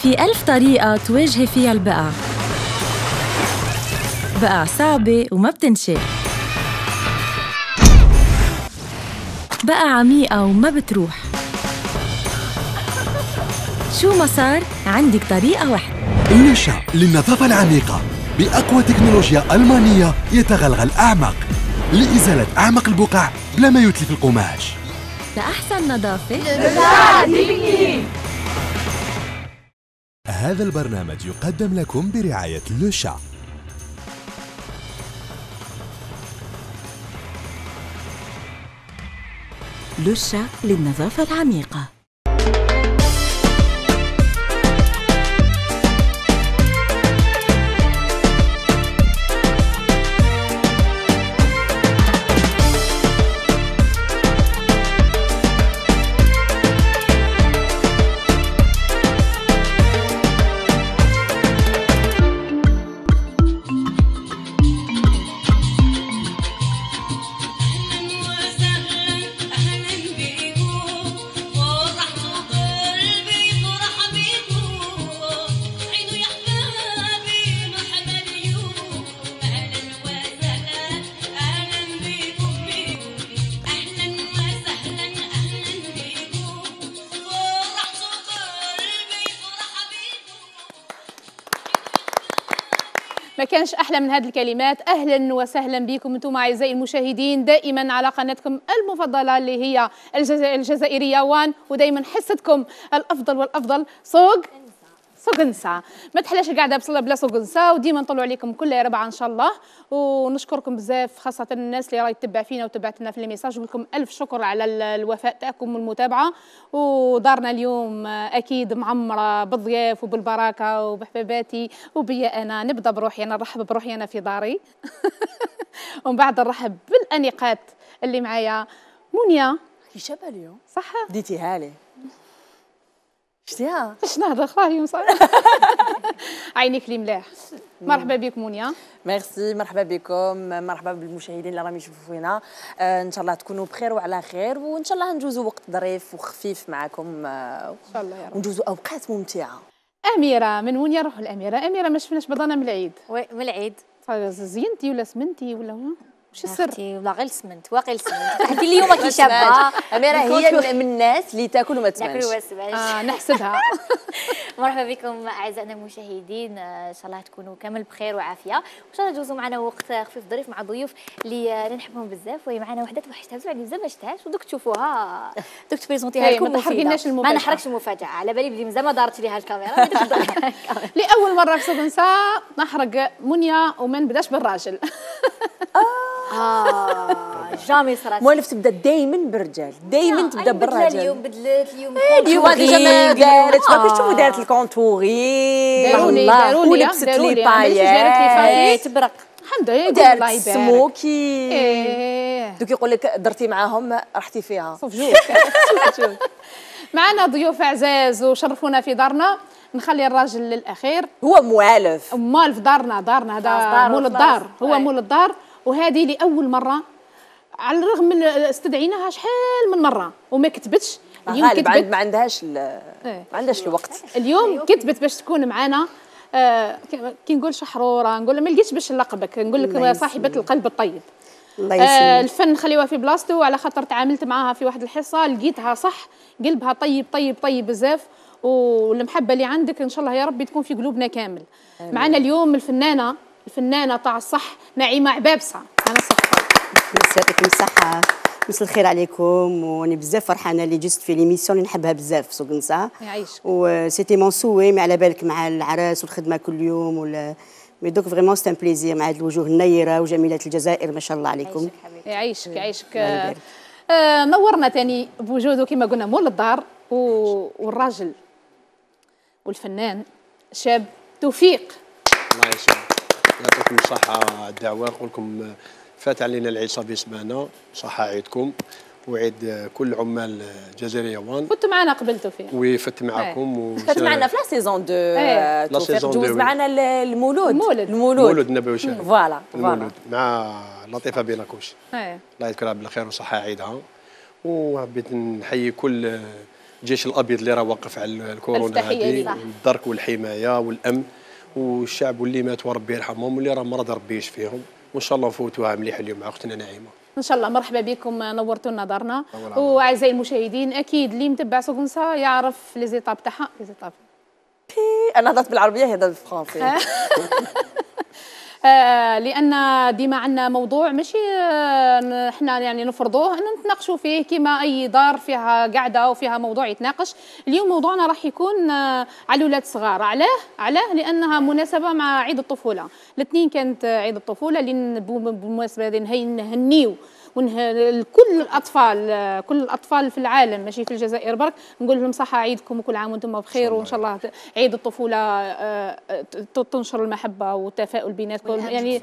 في 1000 طريقة تواجهي فيها البقع. بقع صعبة وما بتنشال، بقع عميقة وما بتروح. شو ما صار عندك طريقة واحدة. لوشا للنظافة العميقة بأقوى تكنولوجيا ألمانية يتغلغل أعمق لإزالة أعمق البقع بلا ما يتلف القماش. لأحسن نظافة هذا البرنامج يقدم لكم برعاية لوشا. لوشا للنظافة العميقة. ما كانش أحلى من هذه الكلمات. أهلا وسهلا بكم أنتم أعزائي المشاهدين دائما على قناتكم المفضلة اللي هي الجزائرية وان، ودائما حصتكم الأفضل والأفضل سوق نسا. ما تحلاش القعده بلا سوق نسا، وديما نطلعوا عليكم كل ربعه ان شاء الله. ونشكركم بزاف خاصه الناس اللي راهي تتبع فينا وتبعت لنا في لي ميساج، نقول لكم الف شكر على الوفاء تاعكم والمتابعه. ودارنا اليوم اكيد معمره بالضياف وبالبركه وبحباباتي وبيا انا. نبدا بروحي انا، نرحب بروحي انا في داري ومن بعد نرحب بالانيقات اللي معايا. منيا كي شابه اليوم صح ديتيها لي شتيها باش نهضر اليوم صح عينيك لي ملاح. مرحبا بك منيا. ميرسي، مرحبا بكم، مرحبا بالمشاهدين اللي راهم يشوفوا فينا. ان شاء الله تكونوا بخير وعلى خير، وان شاء الله نجوزوا وقت ظريف وخفيف معكم ان شاء الله يا رب، ونجوزوا اوقات ممتعه. اميره من وين نروحوا لاميره؟ اميره ما شفناش بدانا من العيد. وي من العيد زينتي ولا سمنتي ولا وش السر؟ ولا غير السمنت واقيل السمنت حتى اليوم كي شابه. اميره هي من الناس اللي تاكل وما تسمعش. تاكل وما تسمعش. نحسدها. مرحبا بكم اعزائنا المشاهدين، ان شاء الله تكونوا كامل بخير وعافيه، وان شاء الله تجوزوا معنا وقت خفيف ظريف مع ضيوف اللي نحبهم بزاف. وهي معنا وحده توحشتها بزاف بزاف ما شفتهاش، ودوك تشوفوها دوك تبريزونتيها لكم. ما تحرقيناش المفاجاه، ما نحرقش المفاجاه، على بالي بلي مازال ما دارت ليها الكاميرا. لاول مره في سوق نساء نحرق منيا وما نبداش بالراجل. جامي صرات. مولف تبدا دايما بالرجال، دايما تبدا بالراجل. اليوم بدلت اليوم ديجا ما دارت، ما كنتش تشوفوا دارت الكونتوري داروني ولبست لي بايات تبرق الحمد لله. دارت السموكي دوك يقول لك درتي معاهم رحتي فيها. شوف معنا ضيوف اعزاز وشرفونا في دارنا. نخلي الراجل للاخير، هو موالف في دارنا هذا مول الدار، هو مول الدار. وهذه لاول مره، على الرغم من استدعيناها شحال من مره وما كتبتش. اليوم كتبت، ما عندهاش الوقت. اليوم كتبت باش تكون معنا. كي نقول شحروره نقول ما لقيتش باش نلقبك، نقول لك صاحبه القلب الطيب. الله يسلمك. الفن نخليوها في بلاصتو، على خاطر تعاملت معاها في واحد الحصه لقيتها صح قلبها طيب طيب طيب بزاف، والمحبه اللي عندك ان شاء الله يا ربي تكون في قلوبنا كامل. معنا اليوم الفنانه تاع الصح نعيمه عبابسه. انا صح يعطيكم الصحه، مساء الخير عليكم. وانا بزاف فرحانه اللي جست في ليميسيون اللي نحبها بزاف في سوق نساء. يعيشك. وسيتي مون سوي، ما على بالك مع العراس والخدمه كل يوم ولا مي دوك فريمون سي ان بليزير مع هذه الوجوه النيره وجميلات الجزائر. ما شاء الله عليكم. يعيشك. نورنا تاني بوجوده كما قلنا مول الدار والراجل والفنان شاب توفيق. الله يعطيكم الصحة على الدعوة. نقول لكم فات علينا العيد صافي سمانة، صحة عيدكم وعيد كل عمال الجزائريه وان. كنت معنا قبل توفيق وفت معكم فات معنا في لا سيزون دو توفيق، جوز معنا المولود النبوي الشريف. فوالا المولود مع لطيفه بيلاكوش. الله يذكرها بالخير وصحة عيدها. وحبيت نحيي كل الجيش الابيض اللي راه واقف على الكورونا التحية هذه، الدرك والحمايه والامن، والشعب واللي مات وربي يرحمهم واللي راه مرض ربي يشفيهم، وان شاء الله نفوتوها مليح اليوم مع اختنا نعيمه. ان شاء الله. مرحبا بكم، نورتوا لنا دارنا. واعزائي المشاهدين اكيد اللي متبع سوغنسا يعرف لي زيتاب تاعها. لي زيتاب انا هضرت بالعربيه هي هضرت بالفرنسي. لان ديما عندنا موضوع ماشي احنا يعني نفرضوه ان نتناقشوا فيه كما اي دار فيها قاعده وفيها موضوع يتناقش. اليوم موضوعنا راح يكون على الاولاد الصغار. علاه لانها مناسبه مع عيد الطفوله. الاثنين كانت عيد الطفوله اللي بالمناسبه هذه نهنيو كل الاطفال في العالم ماشي في الجزائر برك، نقول لهم صحه عيدكم وكل عام وانتم بخير، وان شاء الله عيد الطفوله تنشر المحبه والتفاؤل بيناتكم يعني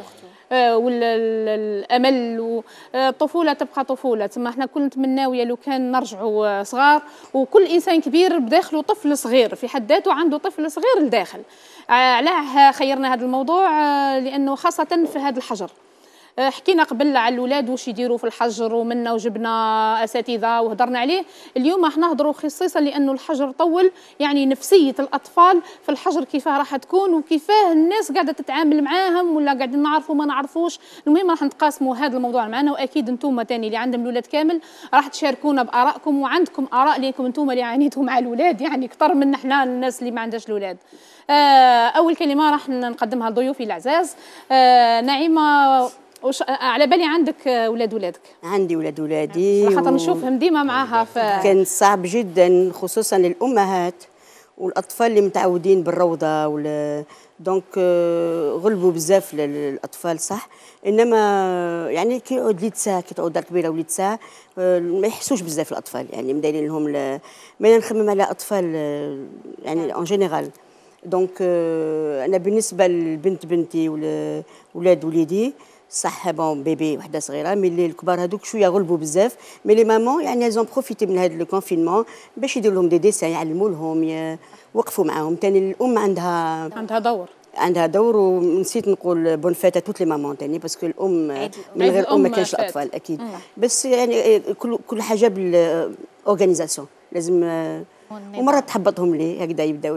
والامل، والطفوله تبقى طفوله. تما احنا كل نتمناو لو كان نرجعوا صغار، وكل انسان كبير بداخله طفل صغير في حد ذاته، عنده طفل صغير لداخل. علاه خيرنا هذا الموضوع؟ لانه خاصه في هذا الحجر. حكينا قبل على الاولاد واش يديروا في الحجر، ومنا وجبنا اساتذه وهضرنا عليه. اليوم راح نهضروا خصيصا لانه الحجر طول، يعني نفسيه الاطفال في الحجر كيفاه راح تكون، وكيفاه الناس قاعده تتعامل معاهم ولا قاعدين نعرفوا ما نعرفوش. المهم راح نتقاسموا هذا الموضوع معنا، واكيد انتم ثاني اللي عندهم الاولاد كامل راح تشاركونا بارائكم، وعندكم اراء ليكم انتم اللي عانيتوا مع الاولاد يعني اكثر من احنا الناس اللي ما عندهاش الاولاد. اول كلمه راح نقدمها لضيوفي العزاز. نعيمه، على بالي عندك ولادك؟ عندي ولادي صراحة نشوفهم ديما معاها. كان صعب جدا خصوصا للأمهات والأطفال اللي متعودين بالروضة دونك غلبوا بزاف للأطفال صح، إنما يعني كي يعود ليد ساعة، كي تعود دار كبيرة وليد ساعة ما يحسوش بزاف الأطفال، يعني مدايرين لهم ما نخمم على أطفال يعني اون جينيرال. دونك أنا بالنسبة لبنت بنتي وولاد وليدي صح بون بيبي وحده صغيره، مي اللي الكبار هذوك شويه غلبوا بزاف، مي لي مامون يعني ازون بروفيتي من هذا الكونفينمون باش يديروا لهم دي ديسان، يعلموا لهم يوقفوا معاهم. ثاني الام عندها دور ونسيت نقول بون فات توت لي مامون ثاني، باسكو الام من غير الام ما كانش الاطفال اكيد. بس يعني كل حاجه بالاورغانيزاسيون لازم ومرات تحبطهم لي هكذا يبداو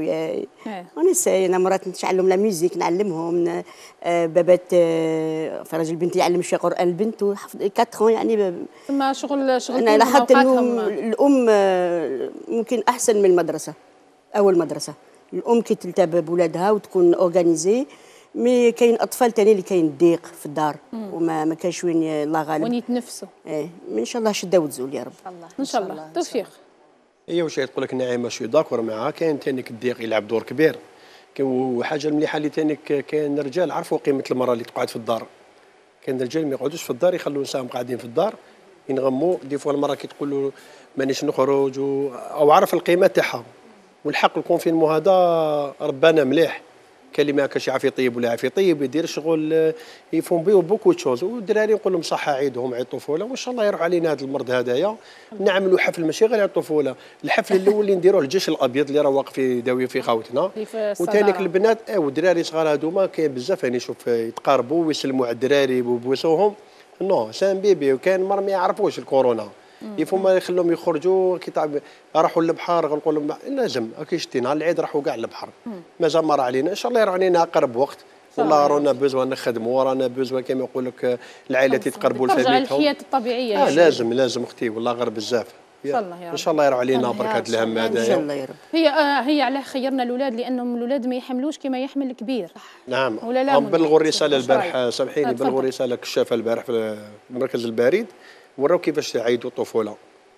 انا مرات نشعلهم لا ميوزيك، نعلمهم بابات فرج البنت يعلم شويه قران البنت وحفظ 4 يعني. ثم شغل انا لاحظت انه الام ممكن احسن من المدرسه. اول مدرسه الام كي تلتبى بولادها وتكون اورغانيزي، مي كاين اطفال ثاني اللي كاين ضيق في الدار وما كاينش وين الله غالب وين يتنفسوا. ان شاء الله شده وتزول يا رب. ان شاء الله توفيق. هي واش تقول لك نعيمه شي داكور معها، كاين ثاني الضيق يلعب دور كبير، وحاجه مليحه اللي ثاني كاين رجال عرفوا قيمه المراه اللي تقعد في الدار. كاين رجال ما يقعدوش في الدار، يخلوا نساهم قاعدين في الدار ينغموا. دي فوا المراه كي تقول له مانيش نخرج او عرف القيمه تاعها. والحق الكونفينمون هذا ربنا مليح، كاين اللي ما كانش يعرف يطيب ولا يعرف يطيب، يدير شغل يفون بيه بوكو تشوز. والدراري نقول لهم صحه عيدهم عيد الطفوله، وان شاء الله يروح علينا هذا المرض هذايا. نعملوا حفل ماشي غير على الطفوله، الحفل الاول اللي نديروه الجيش الابيض اللي راه واقف يداوي في خوتنا، وثانيك البنات والدراري صغار هذوما كاين بزاف يعني شوف يتقاربوا ويسلموا على الدراري ويبوسوهم. نو سان بيبي، وكاين مر ما يعرفوش الكورونا يفهم ما يخلوهم يخرجوا كي راحوا للبحر غنقول لهم لازم كي شتي نهار العيد راحوا كاع للبحر. مازال مر علينا، ان شاء الله يروح علينا اقرب وقت. والله رانا بوزوا نخدموا، رانا بوزوا كما يقول لك العائلات يتقربوا لفاميتهم، ترجع الحياه الطبيعيه. لازم اختي والله غير بزاف. ان شاء الله يروح علينا بركه الهم هذا ان شاء الله يا رب. هي علاه خيرنا الاولاد، لانهم الاولاد ما يحملوش كما يحمل الكبير. نعم. بلغوا الرساله البارح، سامحيني بلغوا رساله كشافه البارح في المركز البريد، وراو كيفاش يعيدوا الطفوله.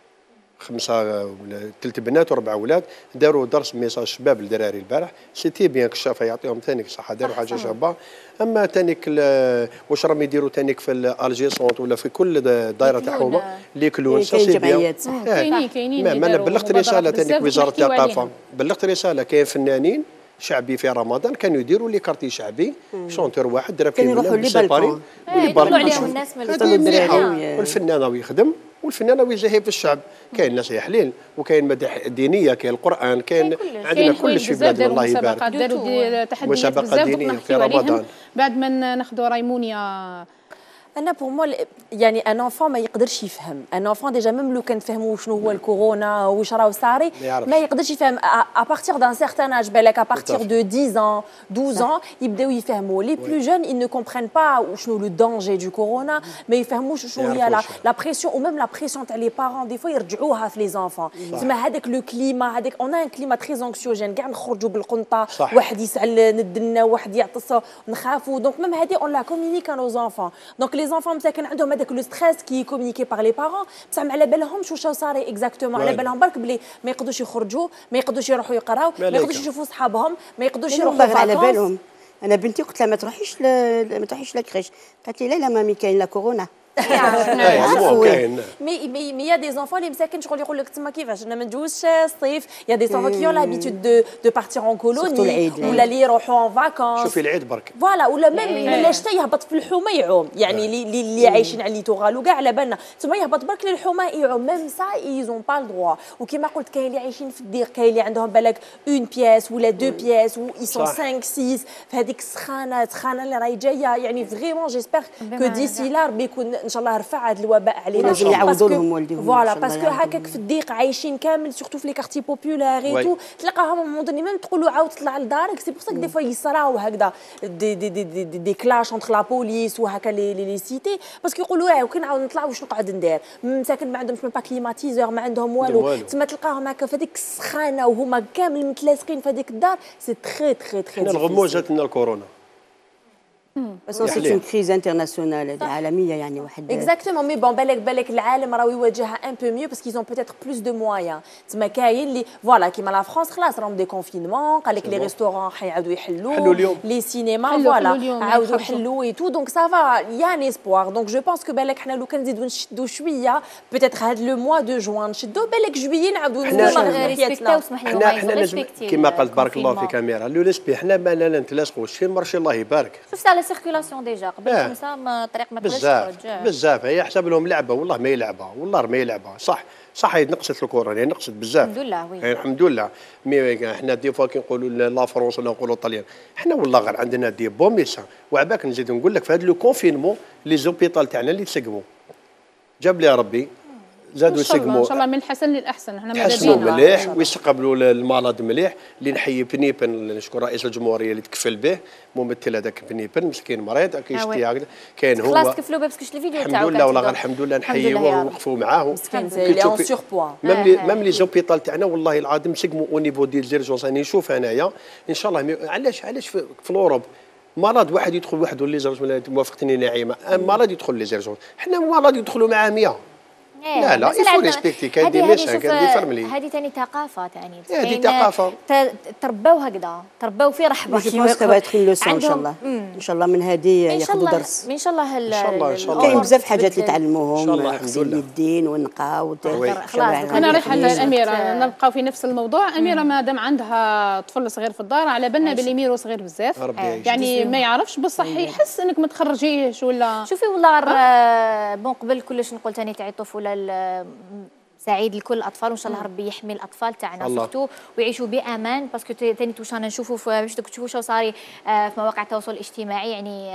5 ولا 3 بنات و4 اولاد، داروا درس ميساج شباب للدراري البارح، سيتي بيان كشافه يعطيهم ثانيك صحه، داروا حاجه شابه. اما ثانيك واش راهم يديروا ثانيك في الالجي سونت ولا في كل دائره تاعهم لي كلون كاين جمعيات صح. كاينين انا بلغت رساله ثانيك وزاره الثقافه، بلغت رساله كاين فنانين شعبي في رمضان كانوا يديروا لي كارتي شعبي، شونتور واحد درا فيه يروحوا لي بالكون يدخلوا عليهم الناس من الدراري، والفنانه ويخدم والفنانه ويزهي في الشعب. كاين ناس يحليل وكاين مداح دينيه، كاين القران، كاين عندنا كلش في بلادنا الله يبارك. داروا تحديات بزاف دينيه في رمضان. بعد ما ناخذوا ريمونيا انا بور مو يعني ان انفون ما يقدرش يفهم، ان انفون ديجا ميم لو كان فهموا شنو هو الكورونا واش راه صاري ما يقدرش يفهم ا بارتير دان سيغتان اج بالك ا بارتير دو 10 ans 12 ans يبداو يفهموا لي بلو جون ils ne comprennent pas شنو لو دانجي دو كورونا، ما يفهموش شنو هي لا بريسيون او ميم لا بريسيون تاع لي بارون دي فوا يرجعوها في لي زانفون. تسمى هذاك لو كليما هذاك اون ان كليما تري انكسيوجين كاع نخرجوا بالقنطه، واحد يسعل ندنا واحد يعطس نخافوا، دونك ميم هذه اون لا كومونيك ا نو زانفون. دونك لي زانفون مساكن عندهم هذاك لو ستريس كي كومونيكي باغ لي بارون، بصح ما على بالهمش واش صاري اكزاكتومون، على بالهم برك بلي ما يقدروش يخرجوا، ما يقدروش يروحوا يقراو، ما يقدروش يشوفوا صحابهم، ما يقدروش يروحوا على بالهم. انا بنتي قلت لها ما تروحيش لكريش، قالت لي لا مامي كاين لا كورونا. مي يا دي زونفون اللي مساكن شغل يقول لك تما كيفاش انا ما ندوزش الصيف، يا دي زونفون كي اون لابيتود دو بارتير اون كولوني ولا اللي يروحوا اون فاكونس. شوفي العيد برك فوالا، ولا ميم لا شتا يهبط في الحومه يعوم، يعني اللي عايشين على الليتورال وكاع على بالنا تما يهبط برك للحومه يعوم، ميم سا ايزون با الدروا. وكيما قلت كاين اللي عايشين في الدير، كاين اللي عندهم بالك اون بياس ولا دو بياس و اي سون 5 6 في هذيك السخانه اللي راهي جايه، يعني فريمون جيسبر كو ديسي لا ربي يكون ان شاء الله رفع هذا الوباء علينا، لازم يعوضوا لهم والديهم فوالا باسكو هكاك في الضيق عايشين كامل سورتو في لي كارتي بوبولار اي تو، تلقاهم مونطني ميم تقولوا عاود طلع لدارك. سي بور سا دي فوا يصراو هكذا دي كلاش اونتر لا بوليس وهكا لي سيتي، باسكو يقولوا كي نعاود نطلع واش نقعد ندير، مساكن ما عندهمش با كليماتيزور، ما عندهم والو، تما تلقاهم هكا في هذيك السخانه وهما كامل متلاصقين في هذيك الدار. سي تري تري تري حنا الغموض جات لنا الكورونا، بس سي اون كريز انترناسيونال عالميه، يعني واحد اكزاكتومون. مي بون بالك العالم راهو يواجهها ان بو ميو باسكو يزون بوتيتر بلوس دو مويان. تما كاين اللي فوالا كيما لا فرانس خلاص راهم دي كونفينمون، قال لك لي ريستورون حيعاودوا يحلوا لي سينما فوالا عاودوا يحلوا اي تو، دونك سافا يان اسبوار. دونك جو بونس كو بالك حنا لو كان نزيدو نشدوا شويه بوتيتر هاد لو موا دو جوان نشدوا، بالك جويي نعاودوا ريسبكتاو حنا لازم كيما قالت بارك الله في كاميرا لو ريسبي، حنا مالنا نتلاصقوا شي مارشي الله يبارك. شفت على سيركيلاسيون ديجا قبل خمسه ما طريق ما تقدرش تخرج بزاف. هي حسب لهم لعبه والله ما يلعبها، والله ما يلعبها. صح هي نقصت الكورونا، هي نقصت بزاف الحمد لله. وي الحمد لله. مي حنا دي فوا كي نقولوا لا فرونس ولا نقولوا طليان، حنا والله غير عندنا دي بون ميسان. وعباك نزيد نقول لك في هذا لو كونفينمون لي زوبيتال تاعنا اللي تسقموا جاب لي ربي زادوا يسقموا ان شاء الله من الحسن للاحسن. احنا تحسنوا مليح ويستقبلوا المرض مليح. اللي نحيي بنيبن نشكر رئيس الجمهوريه اللي تكفل به، ممثل هذاك بنيبن مسكين مريض كيشتي هكذا، كاين هو خلاص كفلوا به باسكو شفت الفيديو تاعو الحمد لله. والله الحمد لله نحييه ووقفوا معاه. مسكين لي اون سور بوا ميم لي زوبيتال تاعنا والله العظيم سقموا او نيفو ديال زيرجونس. راني نشوف انايا ان شاء الله. علاش في الاوروب مرض واحد يدخل وحده لي زيرجونس، موافقتني نعيمه، مرض يدخل لي زيرجونس، حنا مرض يدخلوا معاه 100. لا يفو ريسبكتي كاين دي ميسان كاين دي فاميلي. هذه ثاني ثقافه ثاني، هذه ثقافه تربوا هكذا، تربوا في رحبه كيما تبغى تكون لوسون ان شاء الله. ان شاء الله من هذه ياخذوا درس ان شاء الله. ان شاء الله كاين بزاف حاجات اللي تعلموهم، غسيل اليدين والنقاء انا رايحه للاميره نبقاو في نفس الموضوع. اميره مادام عندها طفل صغير في الدار، على بالنا بلي ميرو صغير بزاف، يعني ما يعرفش بصح يحس انك ما تخرجيهش ولا. شوفي والله بون قبل كلش نقول ثاني تاع الطفوله سعيد لكل الاطفال، وان شاء الله ربي يحمي الاطفال تاعنا سورتو ويعيشوا بامان، باسكو ثاني توش انا نشوفوا باش تشوفوا شو صاري في مواقع التواصل الاجتماعي، يعني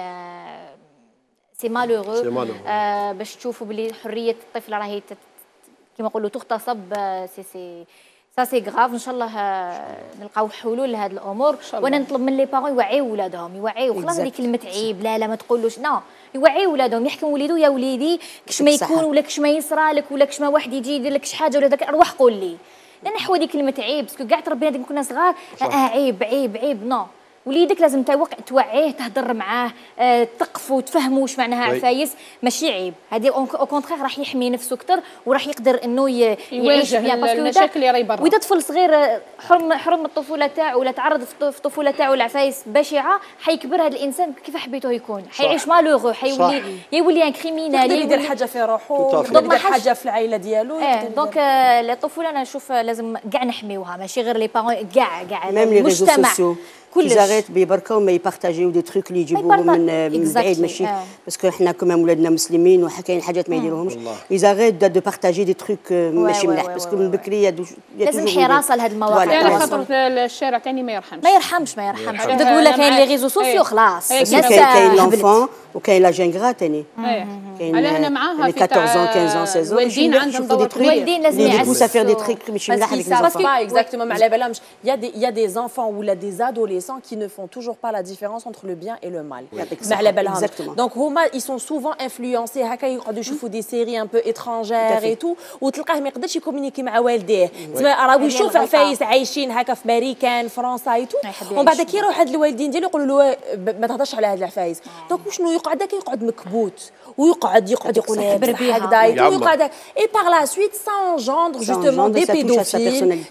سي مالوغو باش تشوفوا بلي حريه الطفل راهي كيما نقولوا تغتصب. سي غراف. ان شاء الله نلقاو حلول لهذه الامور، وانا نطلب من لي بارون يوعيو ولادهم، يوعيو خلاص هذه كلمه عيب لا ما تقولوش يوعيو ولادهم، يحكوا وليدو يا وليدي كش ما يكون ولا كش ما يصرى لك ولا كش ما واحد يجي يدير لك شي حاجه ولا داك روح قول لي، لا نحو هذه كلمه عيب باسكو كاع تربينا كنا صغار عيب نو. وليدك لازم توعيه، تهضر معاه، تقفوا تفهموا واش معناها عفايس، ماشي عيب. هذه او كونترير راح يحمي نفسه اكثر وراح يقدر انه يعيش بيان، باسكو المشاكل اللي راهي برا. واذا طفل صغير حرم الطفوله تاعو ولا تعرض في الطفوله تاعو لعفايس بشعه، حيكبر هذا الانسان كيف حبيته يكون، حيعيش مالوغو، يولي ان كريمينال، يدير حاجه في روحه، يدير حاجه في العائله ديالو. دونك الطفوله انا نشوف لازم كاع نحميوها، ماشي غير لي بارون، كاع المجتمع كلش زاغيت بيبركوا ما يبارطاجيو دي تروك اللي يجيبوهم من بعيد ماشي باسكو حنا كمان ولادنا مسلمين وكاين حاجات ما يديروهمش يزاغيت دو بارطاجي دي تروك ماشي مليح باسكو من بكري لازم حراسه لهذه المواقع. يعني خاطر الشارع ثاني ما يرحمش بدك نقول لك كاين لي ريزو سوسيو خلاص كاين لونفون وكاين لا جينغرا ثاني علاه انا معاها في 14 ans 15 ans الوالدين عندهم دور كبير. الوالدين لازم يعسوا faire des trucs ماشي ملاح avec les enfants. Pas exactement ما على بالهمش. Il y a des enfants ou là des adolescents qui ne font toujours pas la différence entre le bien et le mal. ما على بالهمش. Donc هما ils sont souvent influencés هكا يقعدوا يشوفوا des séries un peu étrangères et tout وتلقاه ما يقدرش يكومونيكي مع والديه. راهو يشوف عفايس عايشين هكا في امريكان فرنسا اي تو ومن بعد كي يروح هاد الوالدين ديالو يقولوا له ما تهضرش على هاد العفايس. دونك وشنو يقعد هكا يقعد مكبوت ويقعد يقول هكذا ويقعد اي باغ لا سويت ça engendre justement des pédophiles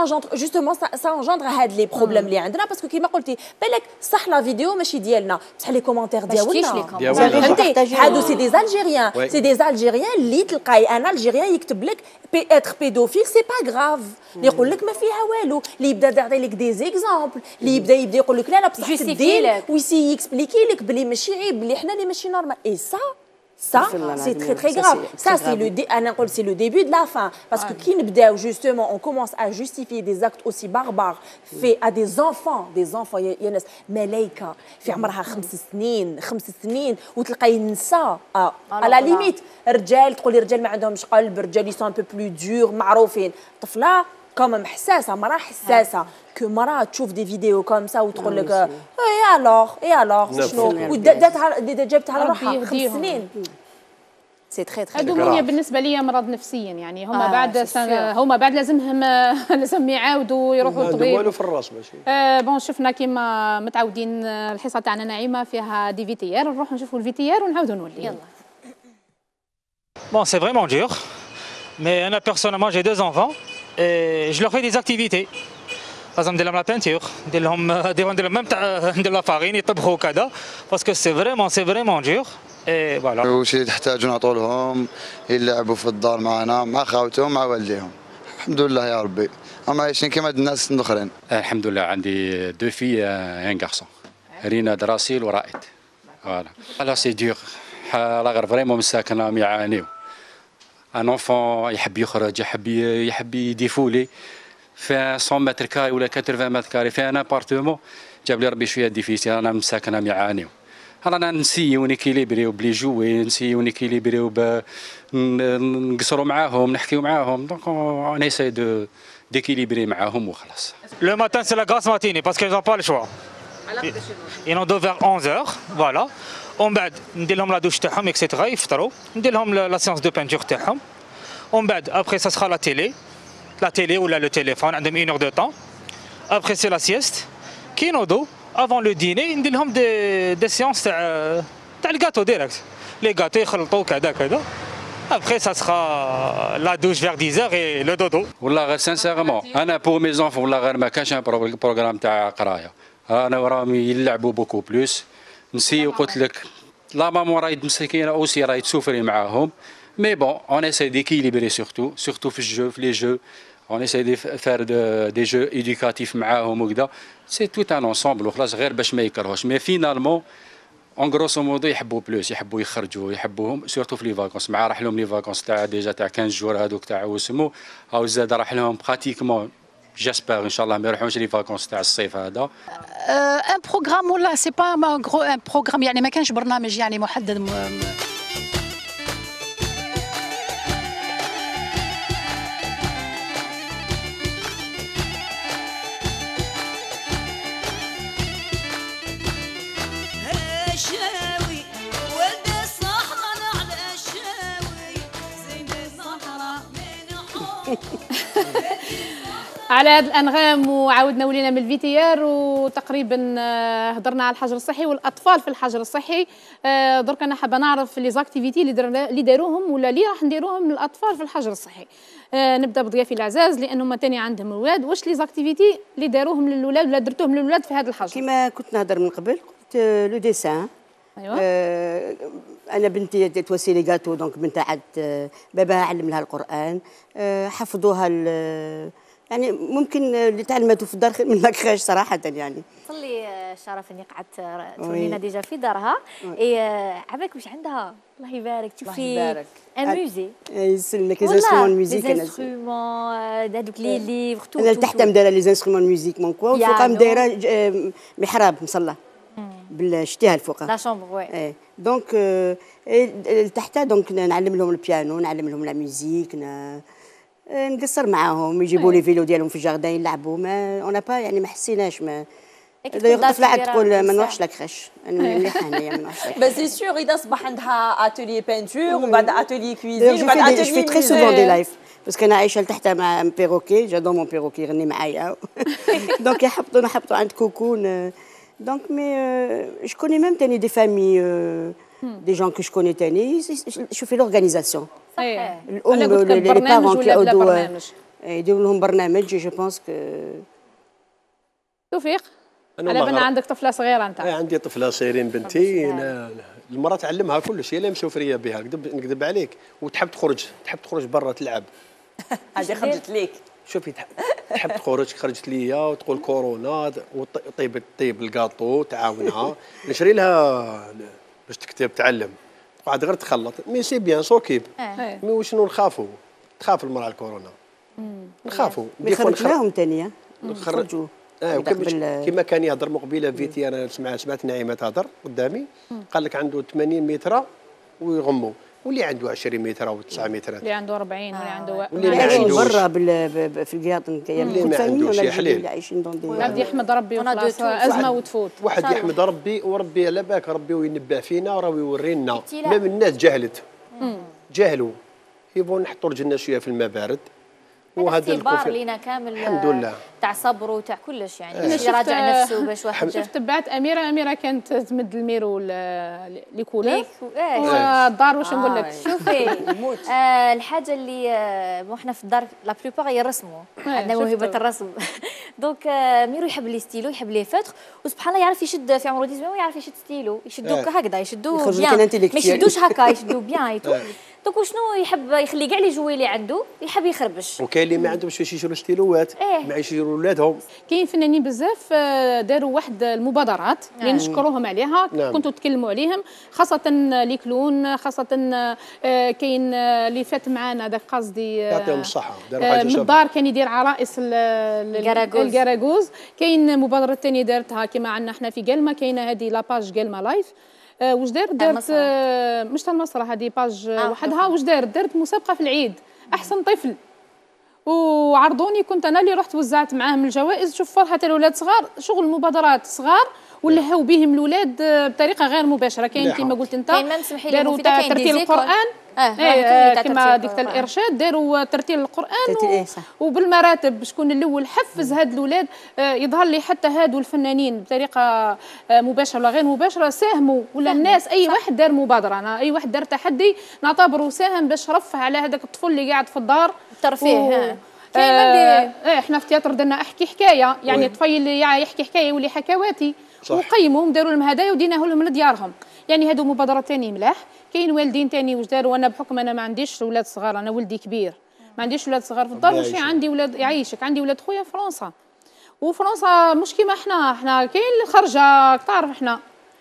ça engendre هاد لي بروبليم اللي عندنا باسكو كيما قلتي بالك صح لا فيديو ماشي ديالنا بصح لي كومونتير ديالنا فهمتي هادو سي دي الجيريان اللي تلقاي انا الجيريان يكتب لك اتر بيدوفيل سي با غراف اللي يقول لك ما فيها والو اللي يبدا يعطي لك دي زيكزامبل اللي يبدا يقول لك لا بصح الدين ويسي يكسبليكي لك بلي ماشي عيب بلي حنا اللي ماشي نورمال اي Ça, c'est très très grave. Ça, c'est le début de la fin. Parce que qui justement, on commence à justifier des actes aussi barbares faits à des enfants, il y a ملايكة في عمرها 5 سنين وتلقاي نساء à la limite رجال تقولي رجال ما عندهمش قلب رجال sont un peu plus durs معروفين طفلة كمان حساسة مرأة حساسة كمرأة تشوف دي فيديو كوم سا وتقول لك اي الوغ شنو جابتها لروحها 5 سنين سي تري تري هذو بالنسبه لي مرض نفسيا يعني هما بعد لازم يعاودوا يروحوا للطبيب والو في الراس ماشي بون شفنا كيما متعودين الحصه تاعنا نعيمه فيها دي فيتيار نروحوا نشوفوا الفيتيار ونعاودوا نولي يلا Bon, c'est vraiment dur, mais moi personnellement j'ai 2 enfants et je leur fais des activités. Par exemple, ندير لهم la peinture, ندير لهم ندير la farine يطبخوا كذا parce que c'est vraiment dur. ايه فوالا وش اللي تحتاجوا نعطوا لهم يلعبوا في الدار معنا مع خاوتهم مع والديهم الحمد لله يا ربي هم عايشين كما الناس الاخرين الحمد لله عندي 2 filles un garçon رينا دراسيل ورائد فوالا لا سي دور حاله غير فريمون مساكنه يعانيو ان انفون يحب يخرج يحب يديفولي في 100 متر كاري ولا 80 متر كاري في ان ابارتمون جاب لي ربي شويه ديفيسيل انا مساكنه يعانيو رانا نسيو نيكيليبريو بلي جوي نسيو نيكيليبريو نقصروا معاهم نحكيو معاهم دونك اون ايساي دو d'équilibrer معاهم وخلاص. Le matin c'est la grasse matinée parce qu'ils n'ont pas le choix. Ils ont 2 vers 11h, voilà. ومن بعد ندير لهم لا دوش تاعهم اكسيتيرا يفطروا ندير لهم لا سيونس دو بانتور تاعهم ومن بعد ابخي سا سخا لا تيلي ولا لو تيليفون عندهم 1 heure de temps. Après c'est la sieste كي ينوضوا avant le dîner ندير لهم دي سيونس تاع الكاتو ديريكت لي كاتو يخلطوا كذا après ça sera la douche vers 10h et le dodo. والله غير سانسيرمون انا بور مي زونفون والله غير ما كانش بروغرام تاع قرايه انا وراهم يلعبوا بوكو بلوس نسي قلت لك لا مامون راهي مسكينه اوسي راهي تسوفري معاهم مي بون اون اساي ديكيليبري سورتو في الجو في لي جو اون اساي دي فار دي جو ايدوكاتيف معاهم وكذا سي توت ان انسومبل وخلاص غير باش ما يكرهوش مي فينالمون اون غروسو مودو يحبوا بلوس يحبوا يخرجوا يحبوهم سورتو في لي فاكونس مع راح لهم لي فاكونس تاع ديجا تاع 15 جور هذوك تاع وسمو او زاد راح لهم براتيكمون جيسبر ان شاء الله ما يروحوش لي فاكونس تاع الصيف هذا ان بروغرام ولا سي با ان بروغرام يعني ما كانش برنامج يعني محدد على هذه الانغام وعاودنا ولينا من الفيتيار وتقريبا هضرنا على الحجر الصحي والاطفال في الحجر الصحي. درك انا حابه نعرف لي زاكتيفيتي اللي داروهم ولا اللي راح نديروهم للاطفال في الحجر الصحي. نبدا بضيافي العزاز لانهم تاني عندهم اولاد واش لي زاكتيفيتي اللي داروهم للاولاد ولا درتوهم للاولاد في هذا الحجر؟ كما كنت نهضر من قبل قلت لو ديسان. ايوا انا بنتي توسي لي غاتو دونك بنتها عاد باباها علم لها القران حفظوها يعني ممكن اللي تعلمته في الدار خير من لاكراج صراحه يعني. صلي الشرف اني قعدت تورينا ديجا في دارها. عباك واش عندها؟ الله يبارك. تشوفي ان موزي يسلمك لي انسترومون ميوزيك. لي انسترومون هذوك لي ليفر تو. انا تحت دايره لي انسترومون ميوزيك مون كوا وفوقها دايره محراب مصلى بالشتيها الفوق لا شومبر. وي دونك تحت دونك نعلم لهم البيانو، نعلم لهم لا ميوزيك، نقصر معاهم، يجيبوا لي فيلو ديالهم في الجاردين يلعبوا. ما اون با يعني ما حسيناش. ما الطفله عاد تقول ما نروحش لاكراش، انا مليحه هنايا ما نروحش لاكراش. بس سي سور اذا صبح عندها اتولي بينتور ومن بعد اتولي كويزين وبعد اتولي جو في تري سوفون دي لايف باسكو انا عايشه لتحت مع بيروكي، جادور مون بيروكي يغني معايا دونك نحبطوا عند كوكون. دونك مي جو كوني ميم تاني دي فامي دي جون كو جو كوني تاني. شوفي لورغانيزاسيون الام لي بارون كيعودوا يديروا لهم برنامج. جو بونس كو توفيق على بالنا عندك طفله صغيره انت. عندي طفله صغيرين بنتي. المراه تعلمها كل شيء، لا مسوفريه بها نكذب عليك. وتحب تخرج برا تلعب. هذه خرجت ليك. شوفي تحب تخرج، خرجت ليا وتقول كورونا وطيب الكاطو تعاونها نشري لها باش تكتب تعلم. قاعد غير تخلط. مي سي بيان سوكيب. مي وشنو نخافوا؟ تخاف المراه الكورونا. نخافوا. خرجناهم ثانيه نخرجوا. كما كان يهضر مقبله فيتي، انا سمعت نعيمه تهضر قدامي. قال لك عنده 80 متر ويغموا، واللي عنده 20 متر او 9 متر، اللي عنده 40 واللي عنده برا في القياطن اللي ما عندوش يا حليل. واحد يحمد ربي ازمه وتفوت. واحد يحمد ربي وربي على بالك ربي وينبه فينا وراه يورينا. ميم الناس جهلوا يبغوا نحطوا رجلنا شويه في الماء بارد. وهذا اختبار لينا كامل الحمد لله تاع صبر وتاع كلش يعني يراجع نفسه باش واحد. شفت تبعت اميره كانت تمد الميرو لكولا والدار. واش نقول لك؟ شوفي الحاجه اللي احنا في الدار لا بلوبار يرسموا، عندنا موهبه الرسم. دونك ميرو يحب لي ستيلو، يحب لي فاتر، وسبحان الله يعرف يشد في عمره 18 يعرف يشد ستيلو، يشدوك هكذا يشدوه بيان، ما يشدوش هكا يشدوه بيان. دونك وشنو يحب يخلي كاع لي جوي اللي عنده يحب يخربش. وكاين اللي ما عندهمش باش يشروا ستيلوات ما يشيروا ولادهم. كاين فنانين بزاف داروا واحد المبادرات اللي نشكروهم عليها. كنتوا تكلموا عليهم خاصه لي كلون، خاصه كاين اللي فات معنا هذاك قصدي يعطيهم الصحه داروا حاجه من الدار كان يدير عرائس الكراغوز. كاين مبادره ثانيه دارتها كما عندنا احنا في قلمه، كاينه هذه لاباج قلمه لايف. واش دارت مش تاع المسرح، هذه باج وحدها. واش دارت مسابقه في العيد احسن طفل، وعرضوني كنت انا اللي رحت وزعت معاهم الجوائز. شوف فرحه الاولاد صغار، شغل مبادرات صغار ولهوا بهم الاولاد بطريقه غير مباشره. كاين كما قلت انت داروا ترتيل القران كما ديك الارشاد، داروا ترتيل القران وبالمراتب شكون الاول حفز هاد الاولاد. يظهر لي حتى هادو الفنانين بطريقه مباشره ولا غير مباشره ساهموا، ولا الناس اي واحد دار مبادره، انا اي واحد دار تحدي نعتبره ساهم باش رفه على هذاك الطفل اللي قاعد في الدار. ترفيه احنا في التياتر درنا احكي حكايه، يعني طفل اللي يحكي حكايه يولي حكواتي، وقيموهم داروا لهم هدايا وديناه لهم لديارهم. يعني هادو مبادرات ثاني ملاح. كاين والدين ثاني واش داروا. انا بحكم انا ما عنديش اولاد صغار، انا ولدي كبير ما عنديش اولاد صغار في الدار. واش عندي اولاد يعيشك، عندي ولاد خويا في فرنسا، وفرنسا مش كيما احنا كاين اللي خرجه تعرف احنا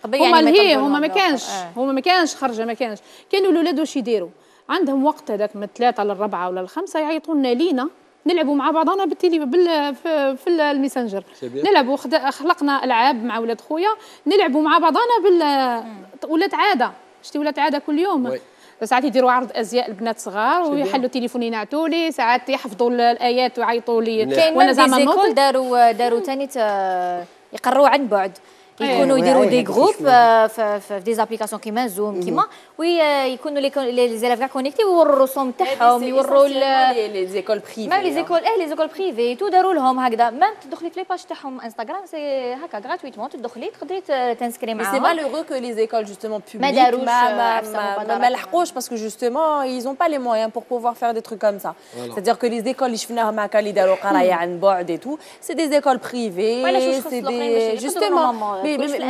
هما ما كانش خرجه، ما كانش. كانوا الاولاد واش يديروا عندهم وقت هذاك من 3 ل4 ولا ل5 يعيطوا لنا لينا نلعبوا مع بعضنا في الميسنجر. نلعبوا خلقنا العاب مع ولاد خويا نلعبوا مع بعضنا ولات عاده. شتي ولات عاده كل يوم. ساعات يديروا عرض ازياء البنات صغار ويحلوا تليفون ينعتوا لي، ساعات يحفظوا الايات ويعيطوا لي. وانا زعما نوض داروا ثاني يقروا عن بعد، يكونوا يديروا دي جروب في دي زابليكاسيون كيما زوم كيما ويكونوا لي زيلاف كاع كونيكتي ويوروا الرسوم تاعهم، يوروا لي زيكول بريفي. ما لي زيكول بريفي تو داروا لهم هكذا. ما تدخلي في لي باج تاعهم انستغرام سي هكا غراتويتمون، تدخلي تقدري تنسكري معاهم. سي مالوغو كو لي زيكول جوستومون بوبليك ما لحقوش باسكو جوستومون ils ont pas les moyens pour pouvoir faire des trucs comme ça. C'est-à-dire que les écoles اللي شفناهم هكا اللي داروا قرايه عن بعد اي تو سي دي زيكول بريفي، سي دي جوستومون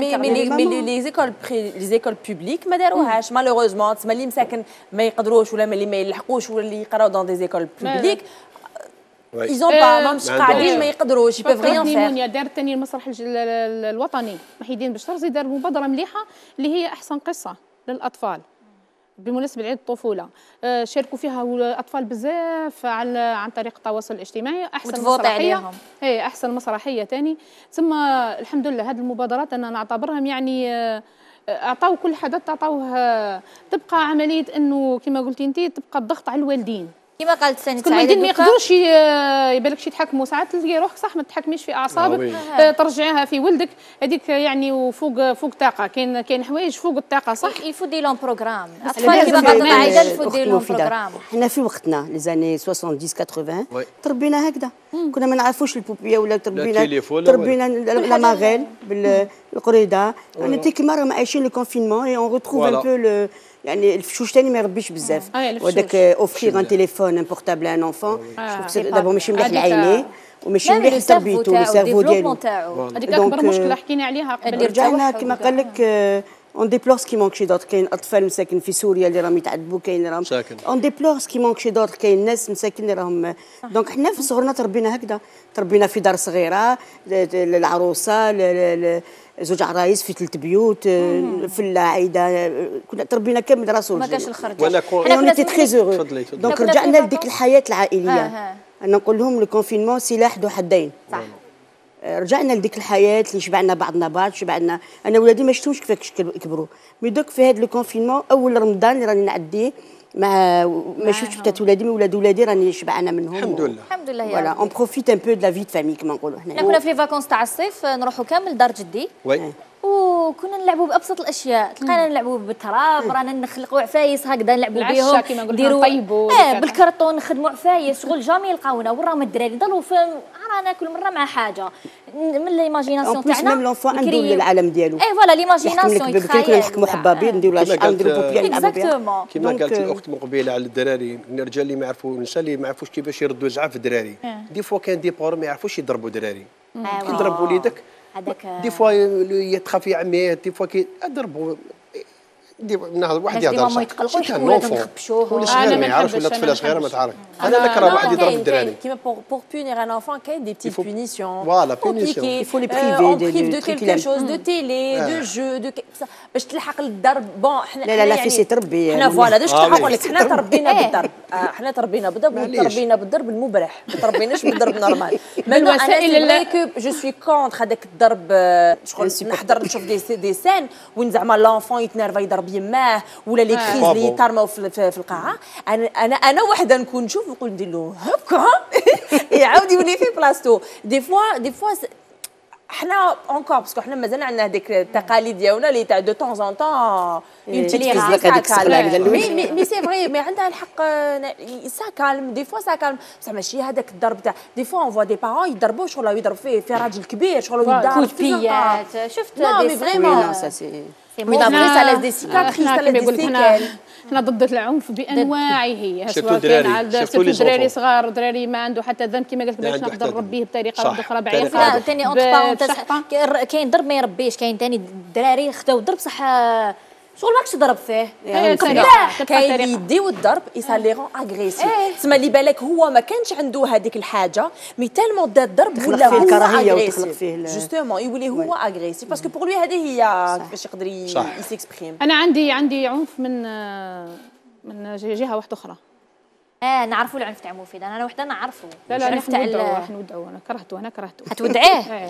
مي لي زيكول بوبليك ما داروهاش مالوغوزمون. تسمى اللي مساكن ما يقدروش ولا اللي ما يلحقوش ولا اللي يقراو دون دي زيكول بوبليك ايزون با مش قاعدين ما يقدروش يبقى غير مونيا دارت ثاني المسرح الوطني محيدين بالشرزي دار مبادره مليحه اللي هي احسن قصه للاطفال بمناسبه عيد الطفوله. شاركوا فيها الاطفال بزاف عن طريق التواصل الاجتماعي. احسن مسرحيه اي احسن مسرحيه ثاني. ثم الحمد لله هذه المبادرات انا نعتبرهم يعني اعطاو كل حدث اعطاوه. تبقى عمليه انه كما قلتي انت تبقى الضغط على الوالدين كما قالت سنة الوالدين ما يقدروش يبالكش يتحكموا ساعات تلقي روحك صح ما تتحكميش في اعصابك ترجعيها في ولدك هذيك يعني وفوق طاقه كاين حوايج فوق الطاقه صح. يفو دي لون بروغرام الاطفال كما قالت عايده يفو دي لون بروغرام. حنا في وقتنا لي زاني 70 80 تربينا هكذا كنا ما نعرفوش البوبيه ولا تربينا لا ماغيل بالقريده يعني تي كيما راهم عايشين لو كونفينمون اي اون ريتروف ان بو يعني الفشوش ثاني ما يربيش بزاف وهذاك اوفريغ ان تليفون ان بورتابل ان انفون دابا ماشي مليح لعينيه وماشي مليح لتربيته والسيرفو ديالو. هذيك اكبر مشكله حكينا عليها قبل. رجعنا كما قال لك اون ديبلور سكي مونك شي دوت. كاين اطفال مساكن في سوريا اللي راهم يتعذبوا كاين اللي راهم اون ديبلور سكي مونك شي دوت. كاين ناس مساكن اللي راهم دونك حنا في صغرنا تربينا هكذا تربينا في دار صغيره العروسه زوج عرايس في 3 بيوت في عايده كنا تربينا كامل راسو ما كاش الخرج. حنا كنا تري زورو دونك رجعنا لديك الحياه العائليه. انا نقول لهم لو كونفينمون سلاح ذو حدين. صح رجعنا لديك الحياه اللي شبعنا بعضنا بعض شبعنا. انا ولادي ما شفتهمش كيفاش كبروا مي دوك في هذا لو كونفينمون اول رمضان اللي راني نعديه ما شفتش بتات ولادي ولادي راني شبعانه منهم الحمد لله يا فوالا اون بروفيت ان بو دو لا في دو فامي كما نقولوا حنا. كنا في لي فاكونس تاع الصيف نروحوا كامل دار جدي وكنا نلعبوا بابسط الاشياء تلقانا نلعبوا بالتراب رانا نخلقوا عفايس هكذا نلعبوا بهم نديروا بالكرتون نخدموا عفايس شغل جامي يلقاونا وراهم الدراري ضلوا رانا كل مره مع حاجه من ليماجيناسيون تاعنا. ميم لونفون عنده العالم ديالو اي فوالا ليماجيناسيون يتخيل. كنا نحكموا حبابين نديروا نديروا بوبيا يلعبوا بها كما قالت الاخت مقبله على الدراري الرجال اللي ما يعرفوا النساء اللي ما يعرفوش كيفاش يردوا زعاف الدراري. دي فوا كان دي بور ما يعرفوش يضربوا دراري كي يضربوا وليدك دي فوا يتخاف عميه دي فوا كي ضربوا ناخذ واحد يهضر ما يتقلقوش ولادهم يخبشوه. انا ما نعرفش ولا طفله صغيره ما تعرف. انا نكره واحد يضرب الدراري كيما بور بونير ان انفون كاين دي بتيت بونيسيون فوالا بونيسيون يفو لي بريفي دو كيلكو شوز دو تيلي دو جو باش تلحق للضرب بون حنا لا في سي تربي حنا فوالا داش نقول لك حنا تربينا بالضرب حنا تربينا بالضرب المبرح ما تربيناش بالضرب نورمال بالوسائل كو جو سوي كونتر هذاك الضرب شغل نحضر نشوف دي سين وين زعما لونفون يتنرفا يضرب يماه ولا لي كريز اللي يترموا في القاعه. انا وحده نكون نشوف نقول ندير له هكا يعاود يولي في بلاصتو. دي فوا حنا اونكور باسكو حنا مازال عندنا هذيك التقاليد ديالنا اللي تاع دو طون زون طون اون بتيت مي سي فري مي عندها الحق سا كالم دي فوا سا كالم بصح ماشي هذاك الضرب تاع دي فوا اون فوا دي بارون يضربوا شغل يضرب في راجل كبير شغل يضرب كوبيات شفت دي فريمون احنا ضد العنف بانواعه هي سواء كان على دراري صغار دراري ما عنده حتى ذنب كما قلت باش نقدر نربيه بطريقه اخرى بعيده. ثاني كاين ضرب ما يربيش كاين ثاني الدراري خداو الضرب صح شغل ماكش تضرب فيه كاين اللي يديو الضرب يساليغون اغريسيف تسمى اللي بالك هو ما كانش عنده هذيك الحاجه مي تالمون دا الضرب ولا هو الكراهيه وتخلق فيه جوستومون يولي هو اغريسيف باسكو بور لوي هذه هي كيفاش يقدر يسيكسبريم. انا عندي عنف من جهه واحده اخرى. نعرفوا العنف تاع مفيد انا وحده نعرفوا. لا العنف تاع نودعوا انا كرهته حتودعيه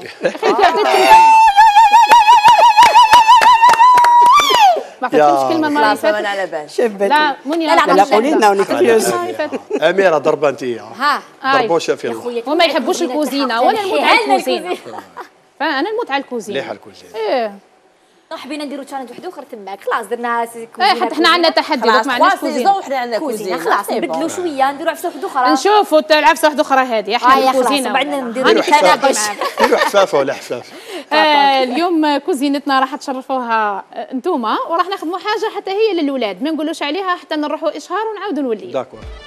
ما عرفتش كلمه المره اللي فاتت انا على بالي لا منيا لا قولي لنا ونكفيوز اميره ضربه انت ضربوا شافي الله وما يحبوش الكوزينه ولا المتعه الكوزينه. فانا المتعه الكوزينه مليحه الكوزينه. حبينا نديروا تشالنج وحده اخرى تماك خلاص درنا كوزينه. حتى احنا عندنا تحدي دوك ما عندناش كوزينه وحنا عندنا كوزينه خلاص نبدلوا شويه نديروا عفسه وحده اخرى نشوفوا العفسه وحده اخرى هذه احنا الكوزينه بعدنا نديروا التناقش نديروا حفافه ولا حفاف. اليوم كوزينتنا راح تشرفوها انتوما وراح نخدموا حاجه حتى هي للاولاد ما نقولوش عليها حتى نروحوا اشهار ونعاودوا نوليو. داكور.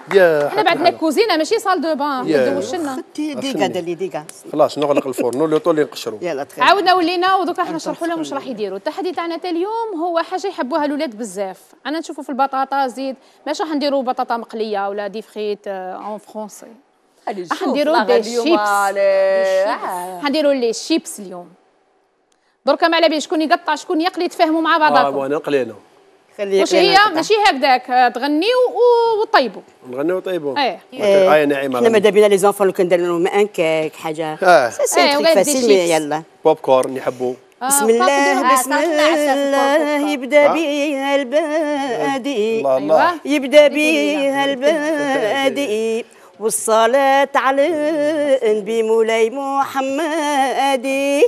احنا بعدنا كوزينه ماشي صال دو بان دوش لنا ديكا دلي ديكا خلاص نغلق الفرن لو طول نقشروا. يلا تخيل. عاودنا ولينا ودوكا احنا نشرحوا لهم واش راح يديروا. التحدي تاعنا تاع اليوم هو حاجه يحبوها الاولاد بزاف. انا نشوفوا في البطاطا زيد ماشي راح نديروا بطاطا مقليه ولا دي فريت اون فرونسي. راح نديروا دي شيبس. حنديروا لي شيبس اليوم. دركا ما على بالي شكون يقطع شكون يقلي تفاهموا مع بعضكم. وانا قلينا. واش هي ماشي هكذاك تغنيو وطيبوا. نغنيو وطيبوا. ايه نعيمه. احنا ماذا بينا لي زونفون لو كان درنا لهم ان كيك حاجه. سي تريك فاسيل يلا. بوب كورن يحبوا. بسم الله بسم الله يبدا بيها البادئ. الله يبدا بيها البادئ والصلاة على النبي مولاي محمد.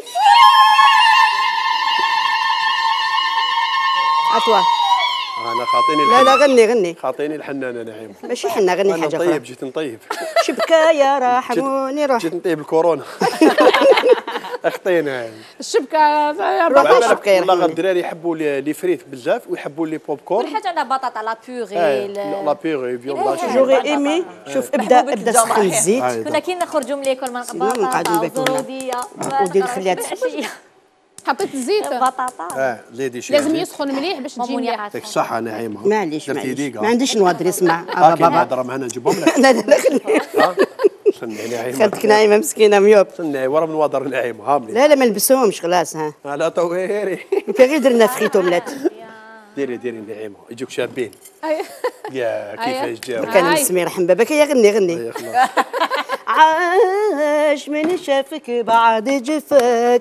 أتوا أنا خاطيني لا غني خاطيني الحنانة نعيم. ماشي حنا غني حاجة أخرى. طيب جيت نطيب. شبكة يا راحموني روح. جيت نطيب الكورونا. أخطينا الشبكة روح شبكة يا والله الدراري يحبوا لي فريت بزاف ويحبوا لي بوب كورن. كل حاجة على بطاطا لا بيغي. لا بيغي فيوندا. جوغي إيمي شوف ابدا سخن الزيت. كنا كي نخرجوا من ليكول من بطاطا وزرودية ودير الخليات. حطيت الزيت بطاطا زيدي شي لازم يسخن مليح باش تجي مليح. يعطيك الصحة نعيمة. معليش ما عنديش نوادر اسمع بابا نهضر معنا نجيبهم لك. لا خليه. سني نعيمة. خالتك نايمة مسكينة ميوب. سني ورا من وادر نعيمة هاملي. لا ما نلبسوهمش خلاص ها. لا طويري. كان غير درنا فخيت اومليت. ديري نعيمة يجوك شابين. يا كيفاش جاو. كان نسمي رحم باباك يا غني. عاش من شافك بعد جفاك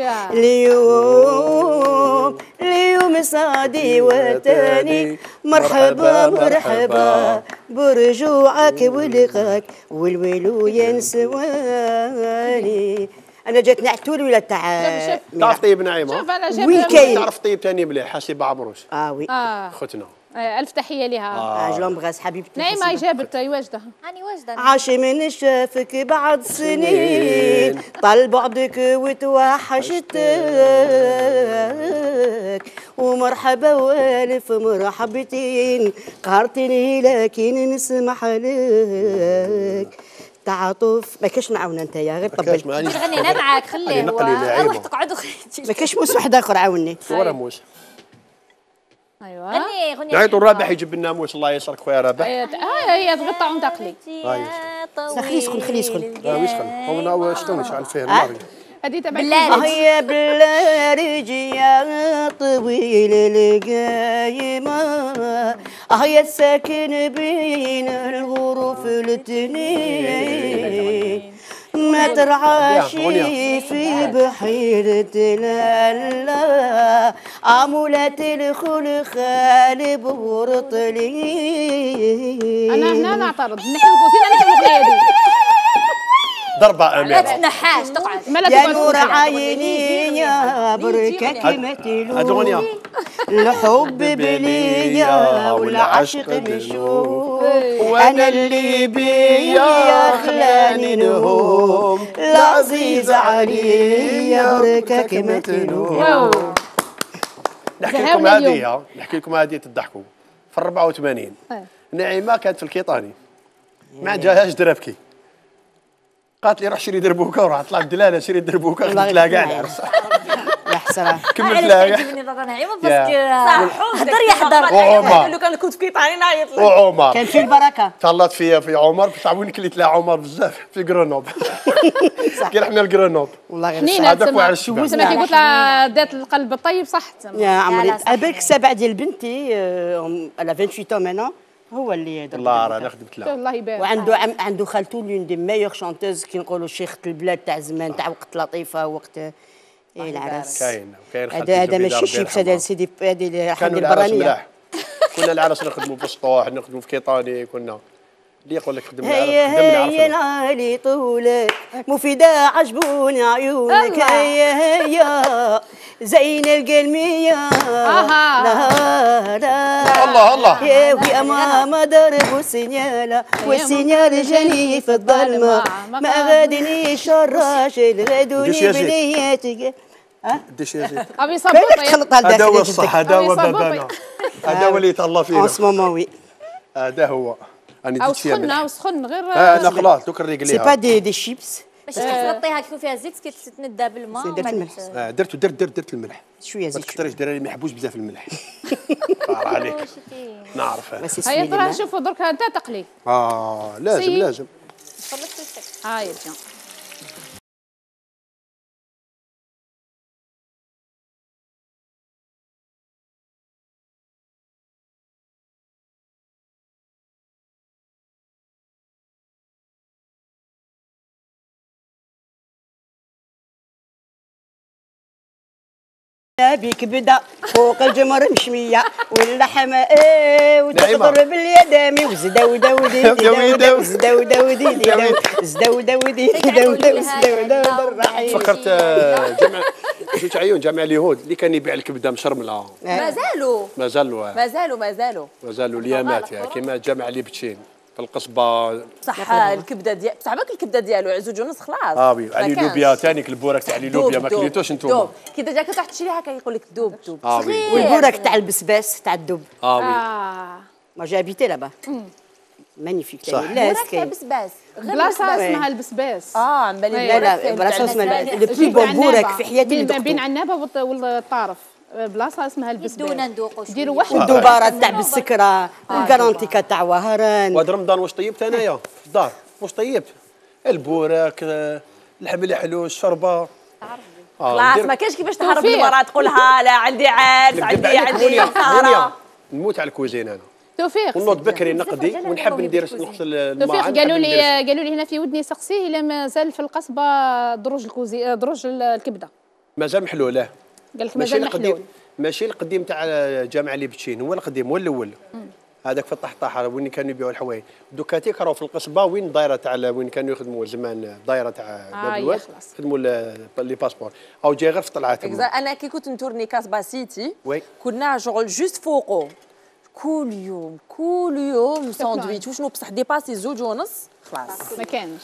اليوم صادي وتاني مرحبا برجوعك ولقاك والويلو ينسواني. انا جات نعتول ولا تاع تعرف طيب نعيمه وين كاين تعرف طيب ثاني مليح حسيب عمروش وي خوتنا الف تحيه لها جو لومبغاس حبيبتي نعيمه جابت واجده هاني واجده عاشي من شافك بعد سنين طال بعدك وتوحشتك ومرحبا والف مرحبتين قهرتني لكن نسمح لك تعاطف ما كاش معاونا انت يا غير طبل غني انا معاك خليه روح تقعدوا ما كاش موس واحد اخر عاوني ولا موس ايوا غني نعيطوا الرابح يجيب لنا موس الله يسرك خويا رابح هي تقطع ونتقلي خليه يسخن ويسخن هو شلون يشعل فيه النار هذه تبع هي باللارج يا طويل القايمة هي الساكن بين الغرف الاثنين ما ترعاش في بحيرة لالا عمولة الخلخال بورطلي أنا هنا نعترض نحن الكوسينة نحن الأغنية دي ضربة أمير لا تنحاش تقعد يا نور عيني يا بركة كلمتي أدغنيا الحب بليا والعشق نشوف وانا اللي بيا خلاني نهوم العزيز عليا بركة كمتلوم. نحكي لكم هذه تضحكوا في 84 نعيمة كانت في الكيطاني ما عندهاش دربكي قالت لي روح شري دربوكه وراح طلع الدلاله شري دربوكه خدمت لها كاع العرس يا حسره كملت لها تعجبني بابا نعيمه باسكو حضر يحضر وعمر لو كان كنت في كيطاني نعيط لك وعمر كان في البركه طلعت في عمر تعاوني كليت لها عمر بزاف في غرونوب كي رحنا لغرونوب والله غير هذاك واعر الشباب سمعتي قلت لها دات القلب الطيب صح يا عمري بالك السبع ديال بنتي على 28 مانا هو اللي الله راه خدمت لها الله يبارك عنده خالته لون دي ميور شانتوز كي نقولوا شيخة البلاد تاع زمان تاع وقت لطيفه وقت العرس كاين هذا ماشي شيبس هذا سيدي هذه كانوا العرس ملاح كنا العرس نخدموا في السطوح نخدموا في كيطاني كنا اللي يقول لك خدم العرس هيا العالي طولك مفيدة عجبوني عيونك هيا زين القلمية لا الله يا ويا ماما ضربوا السنيالة والسنيال جاني في الظلمة ما غادني شراش الغدوني بنياتك قديش يا زيد ابي صبوطي هذا هو الصح هذا هو بابانا هذا هو اللي يتهلا فيه اسمه ماوي هذا هو او سخن غير انا خلاص دوك نريق سي با دي شيبس باش تغطيها كيكون فيها الزيت كتندى بالماء. درت الملح. درت الملح شويه زيت. ما تكثريش ديري ما يحبوش بزاف الملح. طار عليك نعرف. هيا ترى شوفوا درك انت تقلي. لازم. هاي بيك بدا فوق الجمر مشمية واللحم وتضرب اليدامي وزدا فكرت جوج عيون جامع اليهود اللي كان يبيع الكبده مشرمله. مازالوا اليامات كيما جامع ليبتشين في القصبه. صح الكبده ديال بصح باك الكبده ديالو عزوج ونص خلاص. علي لوبيا ثاني البورك تاع علي لوبيا ما كليتوش انتم. كي جاك تروح تشريها كيقول لك دوب والبورك تاع البسباس تاع الدب. ما جي ابيتي لابا مانيفيك. البورك تاع البسباس بلاصه اسمها البسباس. عن بالي لا بلاصه اسمها لو بلي بون بورك في حياتي اللي بين عنابه والطارف. بلاصه اسمها البسباس. بدونا ندوقوا ديروا واحد الدباره تاع بالسكره والكرانتيكا تاع وهران. وهذا رمضان واش طيبت انايا في الدار واش طيبت البورك اللحم الحلو الشربه. خلاص ما كاينش كيفاش تهرب المراه تقولها لا عندي عرس عندي سهره. نموت على الكوزين انا. توفيق ونوض بكري نقضي ونحب ندير نغسل الماء. توفيق قالوا لي هنا في ودني سقسيه الا مازال في القصبه دروج الكبده. مازال محلوله. قال لك مازال محلول. ماشي القديم تاع جامع ليبتشين هو القديم هو الاول. هذاك في الطحطاحه وين كانوا يبيعوا الحوايج. دوكاتيك راهو في القصبه وين دايره تاع وين كانوا يخدموا زمان الدايره تاع باب الواد يخدموا لي باسبور او جاي غير في طلعات. انا كي كنت نتورني كاسبا سيتي كنا شغل جوست فوقو كل يوم ساندويتش وشنو بصح ديباسي زوج ونص خلاص ما كانش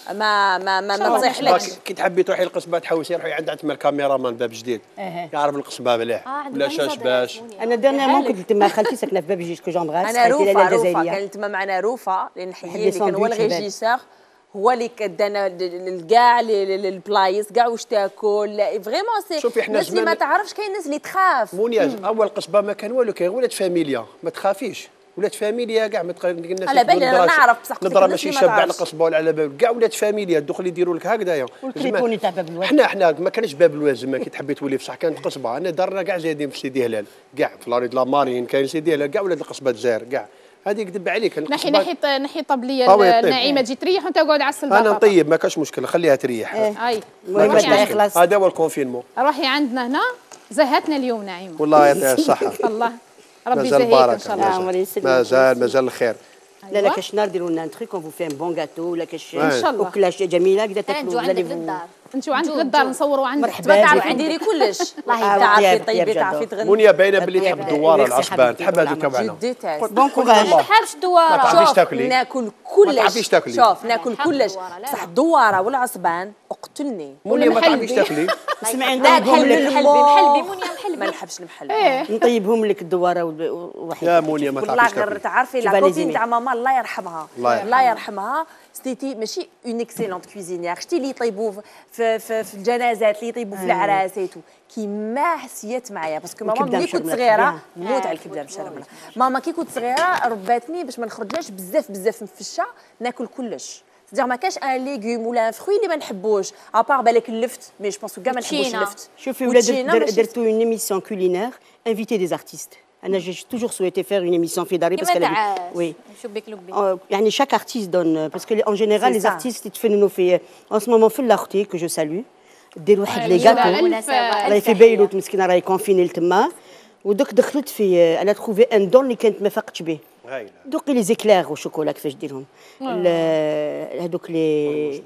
ما تصيحلكش. كي تحبي تروحي للقصبه تحوسي روحي عند تما الكاميرامان باب جديد يعرف القصبه مليح ولا شاش باش. انا ديرنيامون كنت تما خالتي ساكنه في باب جيش كو جامبغاس. انا روفا كانت تما معنا روفا لان حيي اللي كان هو الريجيسور هو اللي كدانا كاع البلايص كاع واش تاكل فريمون سي الناس اللي ما تعرفش. كاين الناس اللي تخاف. مونياج اول قصبه ما كان والو كاين ولاد فاميليا ما تخافيش ولاد فاميليا كاع ما الناس على بالي انا نعرف بصح نضرب ماشي شاب على القصبه ولا على باب كاع ولاد فاميليا الدخل يديروا لك هكذايا. والكريبوني تاع باب الواد حنا ما كانش باب الواد زعما كي تحبي تولي بصح كانت قصبه. انا دارنا كاع زايدين في سيدي هلال كاع في لاريد لامارين كاين سيدي هلال كاع ولاد القصبه الجزائر كاع. هذه يكذب عليك. نحي طبليه النعيمه تجي تريح وانت قاعد على السلطه. انا نطيب ما كاش مشكله خليها تريح. المهم يخلص. هذا هو الكونفينمون. روحي عندنا هنا زهتنا اليوم نعيمه. والله يعطيها الصحه. الله ربي يزهيك ان شاء الله. مازال الخير. لا كاش نهار نديروا لنا ان تريك اون فو في ان بون غاتو ولا كاش ان شاء الله وكلاش جميله كذا تاكلوا انتوا عندك للدار نصوروا عندك. مرحبا تعرفي ديري كلش. الله تعرفي طيبي تعرفي تغني. منيا باينه باللي تحب الدواره العصبان تحب هذو تبعنا. بون كوراج. ما تحبش الدواره. ما تعرفيش تاكلي. ناكل كلش. ما تعرفيش تاكلي. شوف ناكل كلش بصح الدواره والعصبان اقتلني. منيا ما تعرفيش تاكلي. اسمعي نطيبهم لك محلبي منيا محلبي. ما نحبش المحلب. نطيبهم لك الدواره وحيد. يا منيا ما تعرفيش تاكلي. والله تعرفي لا كوزين تاع ماما الله يرحمها. الله يرحمها ستيتي ماشي اون اكسيلونت كوزينيير. شتي اللي يطيبوا في الجنازات اللي يطيبوا في العراس ايتو كيما حسيت معايا باسكو ماما ملي كنت صغيره نموت على الكبده مشرمله. ماما كي كنت صغيره رباتني باش ما نخرجلاش بزاف مفشه ناكل كلش. c'est-à-dire ما كاش ان ليغوم ولا ان فروي اللي ما نحبوش ابار بالك اللفت مي جو بونسو كاع ما نحبوش اللفت. شوفي ولاد درتو اون ايميسيون كولينير انفيتي دي ارتيست. انا j'ai toujours souhaité faire une émission في داري parce que oui يعني chaque artiste donne parce que en général les artistes يتفننوا في en ce moment في الاختي que je salue دير واحد لي غاتو راهي في بيروت مسكينه راهي كونفيني لتما ودوك دخلت في انا تروفي ان دون اللي كانت ما فاقتش به. دوقي لي زيكلير والشوكولا كيفاش ديرهم هذوك لي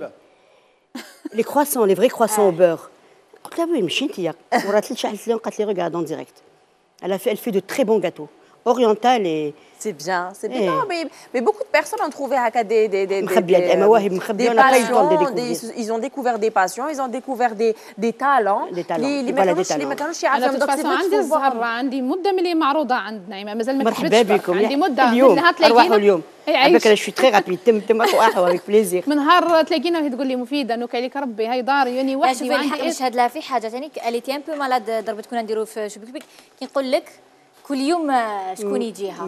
كرواسون لي فري كرواسون او بور. قلت لها وين مشيتي ورات لي شحال لي قالت لي ريغارد اون ديريكت. Elle fait de très bons gâteaux اورينتال. C'est bien, c'est bien. Non, mais beaucoup de personnes ont trouvé des مواهب مخبية. On n'a pas eu le temps de découvrir. Ils ont découvert des passions, ils ont découvert des talents. اللي ما كانوش يعرفوا. أنا تفاصيل عندي الزهرة، عندي مدة ملي معروضة عند نعيمة مازال ما مرحبا بكم. عندي مدة اليوم أرواحوا اليوم. على فكرة شو تري رابيد تم أرواحوا avec plaisir. من نهار تلاقينا وهي تقول لي مفيدة نوك عليك ربي هاي داري يعني وحدي وعندي نشهد لها في حاجة ثاني قالت ان بو مالاد ضربت كنا نديروا في شبيك كي نقول لك كل يوم شكون يجيها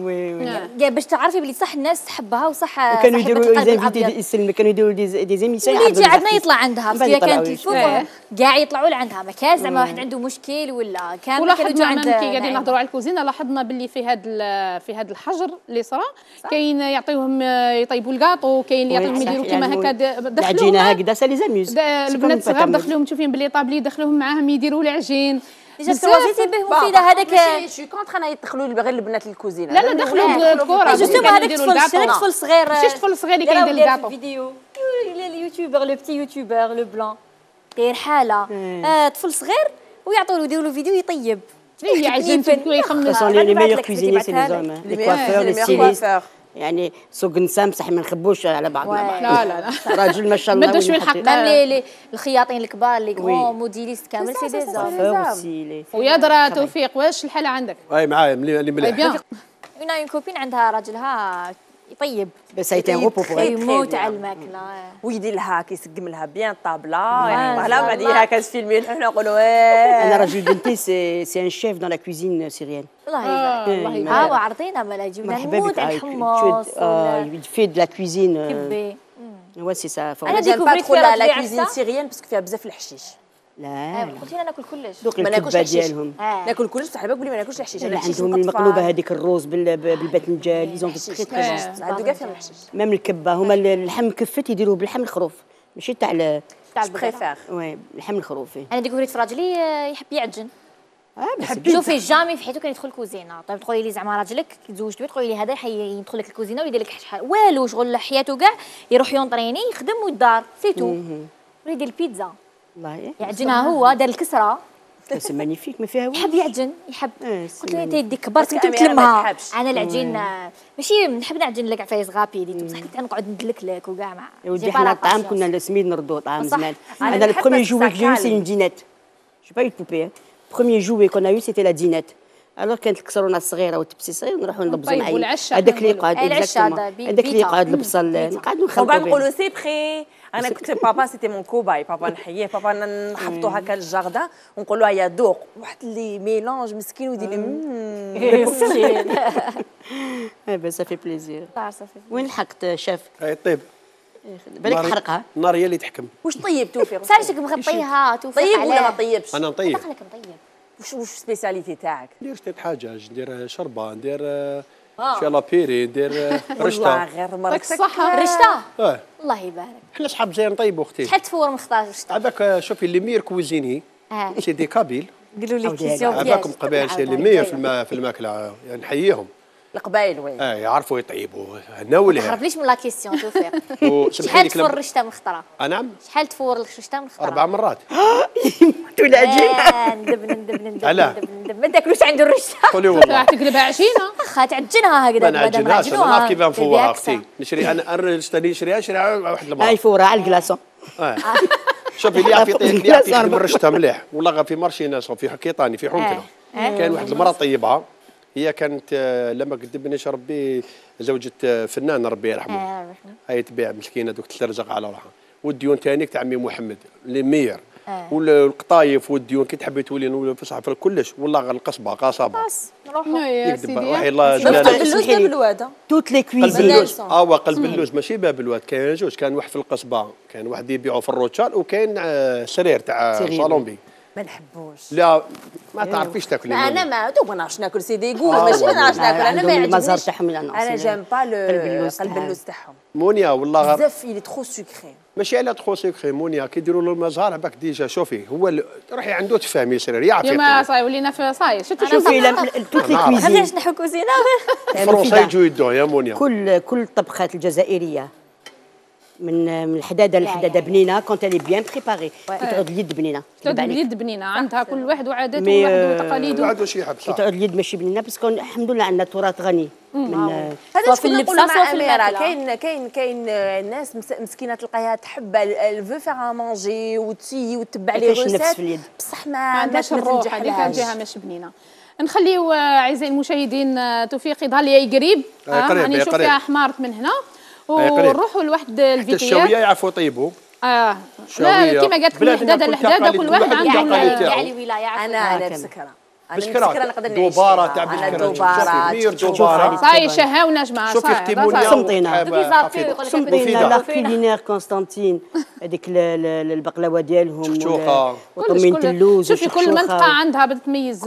باش تعرفي بلي صح الناس تحبها وصح كانوا يديروا كانوا يديروا دي زيميسيون اللي يجي عندنا يطلع عندها بس هي كانت الفوق كاع يطلعوا لعندها ما كان زعما واحد عنده مشكل ولا كامل كانوا يجوا عند. كي قاعدين نهضروا على الكوزينه لاحظنا باللي في هذا الحجر اللي صرا كاين يعطيوهم يطيبوا الكاطو كاين اللي يعطيهم يديروا كيما هكا دخلوهم العجينه هكذا سالي زاميوز البنات الصغار دخلوهم تشوفين باللي طابلي دخلوهم معاهم يديروا العجين وظيفتي به مفيده هذاك شي كونتر انا يدخلوا غير البنات الكوزينه لا دخلوا الكره جوستومون هذاك طفل صغير شفت طفل صغير اللي كيدير الكاطو الفيديو اليوتيوبر لو بتي يوتيوبر لو بلان داير حاله طفل صغير ويعطوا له يديروا له فيديو يطيب هي عجينته يخمس لي ميور كوزينير سي لي زوم لي كوافور لي ستيليست يعني سوق نسام صح ما نخبوش على بعضنا. لا راجل ما شاء الله ما داش الحق ميم الخياطين الكبار لي كرون موديليست كامل سي دي زوم. ويا درا توفيق واش الحاله عندك؟ اي معايا اللي مليح. انا اون كوبين عندها راجلها يطيب بس هي تان روبو بور يموت على الماكله ويدير لها كيسقم لها بيان الطابله يعني فوالا بعديها كتفيلمي حنا نقولوا انا راجل بنتي سي ان شيف دون لا كوزين سيريان. الله يبارك وعرضينا مالا جبنا نموت على الحمص في دو لا كوزين كبي هو سي سا. انا ديكوفريت في لا كوزين سيريان باسكو فيها بزاف الحشيش. لا قلت لي ناكل كلش ما ناكلش ديالهم ناكل كلش بصح على بالك بلي ما ناكلش الحشيش. عندهم المقلوبه هذيك الروز بالباذنجان ليزون تري تري عنده كاع فيها الحشيش ميم الكبه هما اللحم مكفت يديروه باللحم الخروف ماشي تاع بريفير وي اللحم الخروف. انا ديكوفريت في راجلي يحب يعجن شوفي جامي في حياته كان يدخل الكوزينه. طيب تقولي لي زعما راجلك كي تزوجتي تقولي لي هذا يدخل لك الكوزينه ويدير لك شحال والو شغل حياته كاع يروح يونطريني يخدم والدار سيتو ويدير البيتزا والله يعجنها هو دار الكسره سي مانيفيك ما فيها والو. يحب يعجن يحب قلت له انت يديك كبرت انت تلمها. انا العجين ماشي نحب نعجن لك عفايس غابيدي بصح كنت نقعد ندلك لك وكاع مع ودي حنا الطعام كنا سميد نردو طعام زمان. انا البروميي جوي كي سي اون دينات جو با بوبي بروميي جوي كون يو سيتي لا دينات الوغ كانت الكسرونه الصغيره والتبسي صغير نروحوا نضبزوا معايا هذاك اللي يقعد هذاك اللي يقعد البصل نقعدوا نخلطوا وبعد نقولوا سي بخي. انا كنت بابا سيتي مون كوباي بابا نحييه بابا نحطوا هكا الجاردان ونقولوا هيا دوق واحد اللي ميلونج مسكين ويدير لي بس صافي بليزير. وين لحقت شاف؟ اي طيب بالك حرقها النار هي اللي تحكم. واش طيب توفيق؟ سالتك مغطيها توفيق طيب ولا ما طيبش؟ انا نطيب. دخلك مطيب. واش سبيسياليتي تاعك؟ ندير شتي حاجه ندير شربه ندير شالا بيري ندير رشته. غير مرك الصحه رشته الله يبارك. حنا صحاب زين نطيبوا اختي. شحال تفور مختار رشته؟ هذاك شوفي اللي مير كوزيني سيدي كابيل قالوا لي كيسيون هذاكم قبائل سي اللي مير في الماكله يعني نحييهم. القبائل وين؟ يعرفوا يطيبوا هنا ولا ما تعرفنيش من لا كيسيون توفيق. شحال تفور رشته مختاره؟ نعم شحال تفور رشته مختاره؟ 4 مرات. تولي عجينه ندب ما تاكلوش عنده الرشته. قولي والله تقلبها عجينه واخا تعجنها هكذا. ما نعجنهاش انا نعرف كيف نفورها اختي. نشري انا نشريها واحد المره. هاي فورها على الكلاصون. شوفي اللي يعطيك من رشته مليح والله في مارشي ناس في حكيطاني في حنكله كان واحد المره طيبها. هي كانت لما كذبنيش ربي زوجة فنان ربي يرحمه هاي تبيع مسكينه دوك تلرزق على روحها والديون ثاني تاع عمي محمد اللي مير والقطايف والديون كي تحبي تولي في صحف كلش والله القصبه قصبه يكذب روحي الله جلاله توت لي كويزين. قلب اللوز ماشي باب الواد كاين جوج كان واحد في القصبه كان واحد يبيعوا في الروتشال وكاين سرير تاع صالونبي ما نحبوش. لا ما تعرفيش تاكلي. انا ما دوب ما نعرفش ناكل سيدي يقولوا ماشي ما نعرفش ناكل انا ما المزار تاعهم انا جيم با قلب اللوز تاعهم مونيا والله بزاف يلي تخو سكري ماشي على تخو سكري مونيا كي يديروا له المزهر هذاك ديجا شوفي هو روحي عنده تفهم يسرير يعرف يا صاي ولينا في صاي شوفي توت لي كويزين علاش نحو كوزينه فرونسي يجوا يدوه يا مونيا كل الطبخات الجزائريه من الحداده للحداده بنينه كونت لي بيان بريباري كتعود اليد بنينه تعود اليد بنينه عندها كل واحد وعاداته وواحد وتقاليده وعندو شي حب صح كتعود اليد ماشي بنينه باسكو الحمد لله عندنا تراث غني من هذا في اللبسه مع اميره كاين الناس مسكينه تلقاها تحب الفو فيغ مانجي وتسي وتتبع لي روسيت بصح ما عندهاش الروح هذيك الجهه ماشي بنينه. نخليو اعزائي المشاهدين توفيق يظهر لي قريب راني نشوف فيها حمارت من هنا ونروحوا لواحد الفيديوهات الشويه يعرفوا يطيبوا لا كما قالت لك الحداده الحداده كل واحد عنده يعني ولايه انا بسكره بسكرة نقدر نعيش دوباره تاع بسكرة مير دوباره صاي شهاونا جماعه شوفي اختموني صمتينا لا كولينير كونستانتين هذيك البقلاوه ديالهم وطمينه اللوز شوفي كل منطقه عندها بتميز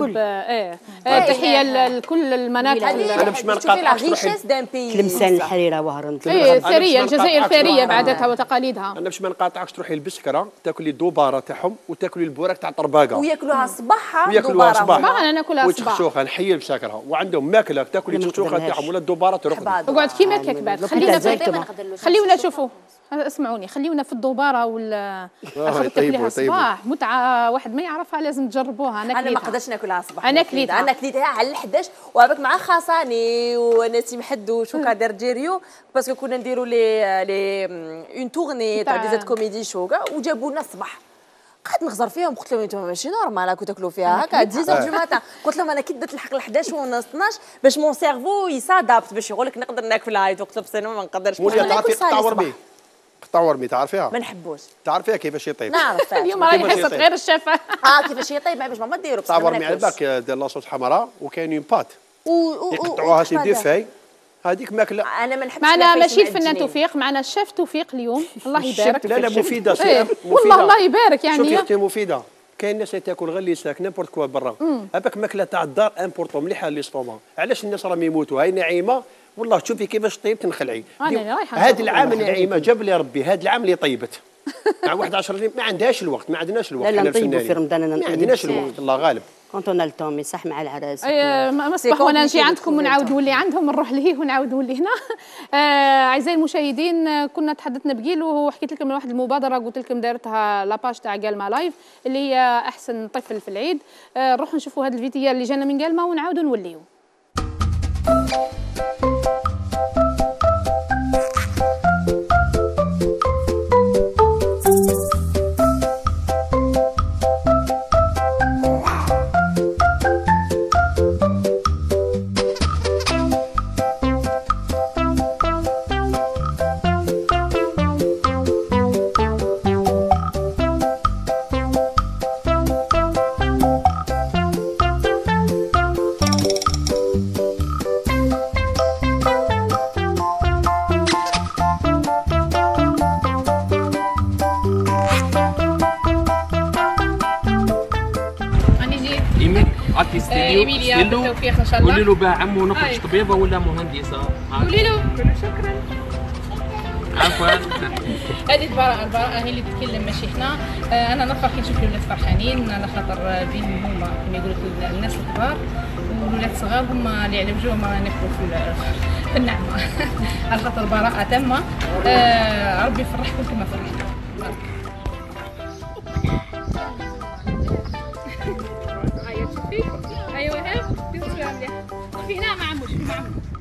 تحيه لكل المناطق انا باش ما نقاطعش تلمسان الحريره وهران ثريه الجزائر ثريه بعاداتها وتقاليدها. انا باش ما نقاطعكش تروحي للبسكره تاكلي الدوباره تاعهم وتاكلي البوراك تاع الطرباقه وياكلوها صباحها وياكلوها صباح انا ناكلها صباح وتشخشوخه نحيي البسكره وعندهم ماكله تاكلي الشخشوخه تاعهم ولا الدوباره ترقد اقعد كيما كبات خليونا نشوفوا اسمعوني خليونا في الدوباره ولا تاكليها صباح متعه واحد ما يعرفها لازم تجربوها. انا ما نقدرش ناكلها صباح انا كليتها على 11 وهذاك مع خاصاني ونسيم حدوش وكادر جيريو باسكو كنا نديروا لي اون تورني تاع ديزات كوميدي شوكا وجابوا لنا الصباح قعدت نخزر فيهم قلت لهم انتم ماشي نورمال كنتوا تاكلوا فيها هكا 10 دو ماتان قلت لهم انا كي درت الحق ل 11 ونص 12 باش مون سيرفو يسادابت باش يقول لك نقدر ناكلها قلت له بس انا ما نقدرش قطع ورمي قطع ورمي تعرفيها ما نحبوش تعرفيها كيفاش يطيب نعرف اليوم راهي حصه غير الشفه كيفاش يطيب باش ما ديروا قطع ورمي على بالك دير لاصوص حمراء وكاين اون بات يقطعوها سي دي فاي هذيك ماكله انا ما نحبش معنا ماشي الفنان توفيق معنا الشيف توفيق اليوم الله يبارك لا مفيده والله الله يبارك يعني شوفي اختي مفيده كاين الناس تاكل غير اللي ساك نيمبورت كوا برا هذاك ماكله تاع الدار امبورطون مليحه لي ستوما علاش الناس راهم يموتوا هاي نعيمه والله شوفي كيفاش طيب تنخلعي هذا العام نعيمه جاب لي ربي هذا العام اللي طيبت مع واحد 10 سنين ما عندهاش الوقت ما عندناش الوقت لا نطيبوا في رمضان ما عندناش الوقت الله غالب كونت اون التوم يصح مع العراس مصباح وانا نجي عندكم ونعاود نولي عندهم نروح لهيه ونعاود نولي هنا. اعزائي المشاهدين كنا تحدثنا بقيل وحكيت لكم من واحد المبادره قلت لكم دارتها لاباج تاع قالما لايف اللي هي احسن طفل في العيد. نروحوا نشوفوا هذا الفيديو اللي جانا من قالما ونعاودوا نوليو. بالتوفيق ان شاء الله. قولي له باه عمو نخرج طبيبه ولا مهندسه؟ قولي له شكرا. عفوا. هذه البراءه هي اللي تتكلم ماشي احنا. انا نفرح كي نشوف الولاد فرحانين على خاطر بينهم هما كما يقولوا الناس الكبار والولاد الصغار هما اللي على وجوههم ناكلوا في النعمه. على خاطر البراءه تامه. ربي يفرحكم كما فرحنا. ايوه هاي في هنا مع عموش في مع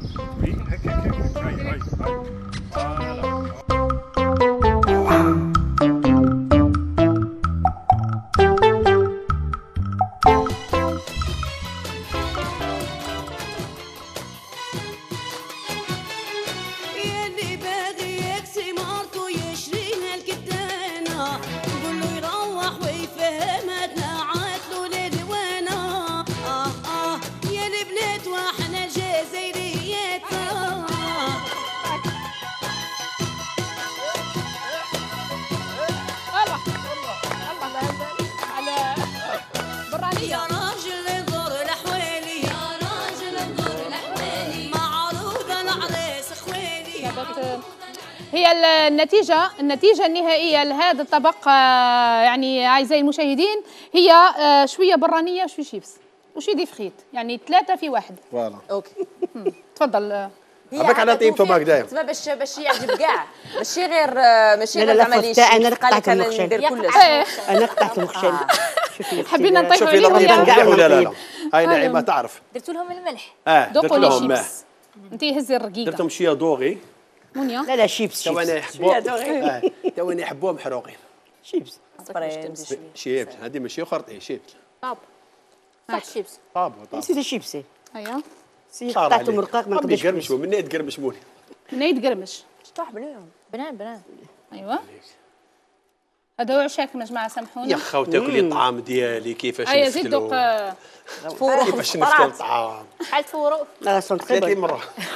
هي النتيجة النهائية لهذا الطبق يعني أعزائي المشاهدين هي شوية برانية وشوية شيبس وشوية دي فخيت يعني 3 في 1. فوالا اوكي. تفضل عباك على طيبته هكذايا تما باش يعجب كاع ماشي غير لا لا زعما لي فتاة، انا قال قطعت لك انا المخشن. ندير كلش انا قطعت المخشن. حبينا نطيحوا شوفي عليهم الرقيق يا مليح ولا لا؟ هاي نعيمه تعرف. درتوا لهم الملح. درت دوقوا لي لهم ماء. شيبس. انت هزي الرقيقه. درتهم شويه دوغي. منيا لا لا شيبس تواني يحبوهم. تواني يحبوهم حروقين. شيبس شيبس هذه ماشي خرطي شيبس. طاب صح شيبس. طاب سيدي شيبسي ايوا سي قطعتهم رقاق ما نقدرش يقرمشوا من يتقرمش مولي. من يتقرمش طاح بنيهم بنان ايوا هذا هو عشاكنا جماعه سامحونا يا خاو تاكلي الطعام ديالي كيفاش ايا زيد دوق فورو كيفاش نفتلو الطعام. شحال تفوروا؟ لا سون 30 مره.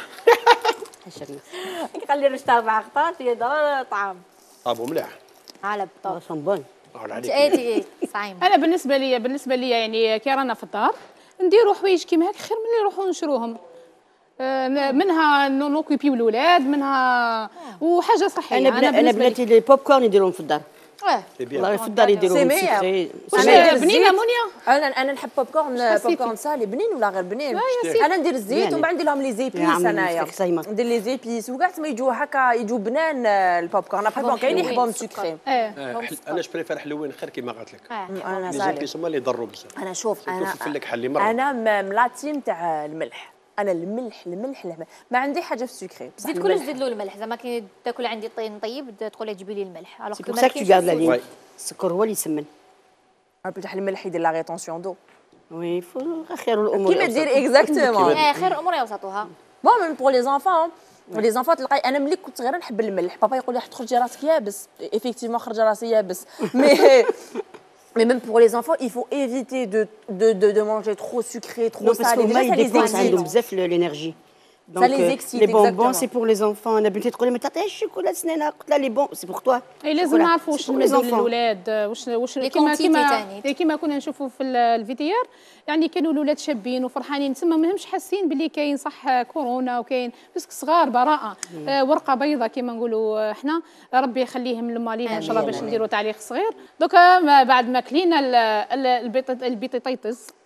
قال لي رشت 4 خطات هي دار طعام. طابو مليح. على بالطبع. سون بون. انت صايم. انا بالنسبه لي يعني كي رانا في الدار نديروا حوايج كيما هيك خير من اللي نروحوا نشروهم. منها نوكيبيو الاولاد منها وحاجه صحيه. انا بناتي لي بوب كورن يديرون في الدار. والله في الدار يديروهم سكري. بنينه منيا. انا نحب بوب كورن سالي بنين ولا غير بنين. انا ندير الزيت ومن بعد ندير لهم لي زيبيس انايا. ندير لي زيبيس وكاع تما يجوا هكا يجوا بنان البوب كورن. ابخي كاين يحبهم سكري. انا بريفير حلوين خير كيما قالت لك. انا لي زيبيس هما اللي يضروا بزاف. انا شوف انا ملاتيم تاع الملح. انا الملح ما عندي حاجه في السكري. زيد كلش زيد له الملح زعما كي تاكل عندي طين طيب تقول لي جيبي لي الملح. الوغ سي بور سا كو غارد لا لين. السكر هو اللي يسمن. بتاع الملح يدير لا ريتونسيون دو. وي خير الامور كيما دير اكزاكتومون. خير الامور يوسطوها. ميم بور لي زانفون لي زانفون تلقاي انا ملي كنت صغيره نحب الملح بابا يقول لي تخرجي راسك يابس ايفيكتيفمون خرج راسي يابس Mais même pour les enfants, il faut éviter de manger trop sucré, trop salé. Déjà, ça les excite. عندهم بزاف l'énergie. Ça les excite. Les bonbons, c'est pour les enfants. أنا بنتي تقول لي ما تعطيهاش الشوكولا سنينة، قلت لها لي بون سي بور توا. لازم نعرفوا واش نمدوا للولاد واش كيما كنا نشوفوا في الفيديار يعني كانوا الاولاد شابين وفرحانين تما ماهمش حاسين باللي كاين صح كورونا وكاين باسكو صغار براءه ورقه بيضاء كيما نقولوا احنا ربي يخليهم لمالينا ان شاء الله باش نديروا تعليق صغير دوكا بعد ما كلينا البيطيطيطس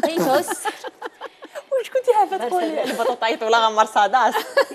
واش كنتي عارفه تقولي البطاطايط ولا مرصاداس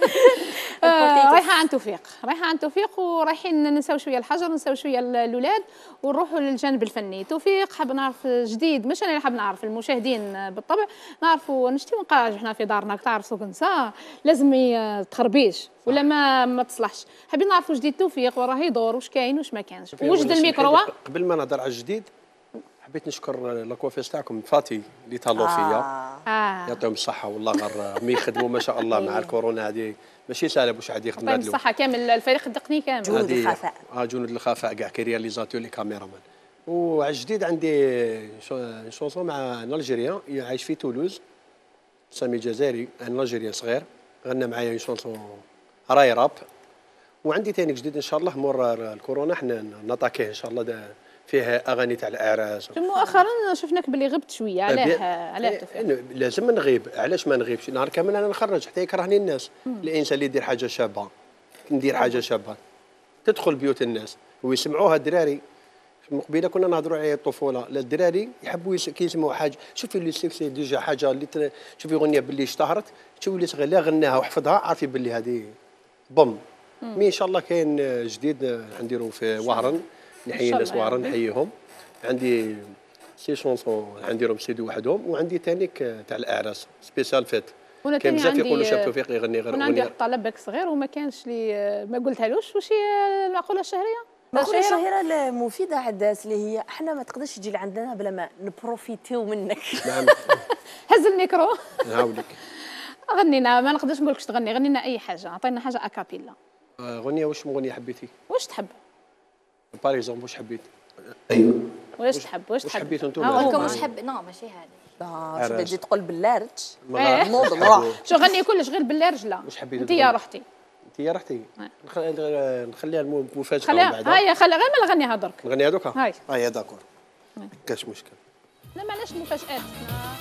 رايحه عن توفيق ورايحين ننساو شويه الحجر ننساو شويه الاولاد ونروحوا للجانب الفني. توفيق حاب نعرف جديد مش انا اللي حاب نعرف المشاهدين بالطبع نعرفوا نشتي ونقاج احنا في دارنا تعرف سوق نساء لازم تخربيش ولا ما تصلحش. حابين نعرفوا جديد توفيق وراه يدور واش كاين واش ما كانش. وجد الميكرو قبل ما نهضر على الجديد حبيت نشكر لاكوافيس تاعكم فاتي اللي تهلاو فيا يعطيهم الصحه والله غير مي يخدموا ما شاء الله مع الكورونا هذه ماشي سهله باش واحد يخدم هذا الصحه كامل الفريق التقني كامل جنود الخفاء جنود الخفاء كاع كي رياليزاتور لي كاميرامان. وعلى الجديد عندي شونسون مع ان الجيريان عايش في تولوز سامي جزائري ان الجيريان صغير غنى معايا شونسون راي راب. وعندي ثاني جديد ان شاء الله مور الكورونا حنا نطاكيه ان شاء الله فيه اغاني تاع الاعراس. مؤخرا شفناك باللي غبت شويه علاه لازم نغيب. علاش ما نغيبش نهار كامل انا نخرج حتى يكرهني الناس. الانسان اللي يدير حاجه شابه ندير حاجه شابه تدخل بيوت الناس ويسمعوها الدراري. مقبله كنا نهضروا على الطفوله لا الدراري يحبوا كيسمعوا حاجه. شوفي اللي سي ديجا حاجه اللي شوفي اغنيه باللي اشتهرت تشوفي اللي صغير غناها وحفظها عارفين باللي هذه بوم. مي ان شاء الله كاين جديد نديرو في وهران نحيي الناس وهران نحييهم. عندي سي شونسون نديرهم سيدي وحدهم وعندي تانيك تاع الاعراس سبيسيال فيت كاين بزاف يقولوا شاب توفيق يغني غير اغنيه. عندي طلب صغير وما كانش لي ما قلتهالوش واش هي المعقوله الشهريه؟ المعقوله الشهيره المفيده عند الناس اللي هي احنا ما تقدرش تجي لعندنا بلا ما نبروفيتيو منك. نعم هز الميكرو نعاودك غنينا ما نقدرش نقول لك تغني غنينا اي حاجه عطينا حاجه اكابيلا. غنيه واش مغنيه حبيتي؟ واش تحب؟ باغ اكزومبل واش حبيت؟ ايوه واش تحب حبيتوا انتم؟ لكم واش حب نو ماشي هذه. شو تجي تقول باللارج نوض نروح شو غني كلش غير باللارج لا. واش حبيتي؟ انت يا رحتي نخليها المفاجاه بعدا. هيا خلي غير ما نغنيها درك. نغنيها دوكا؟ هيا داكور كاش مشكل. لا معلاش مفاجات.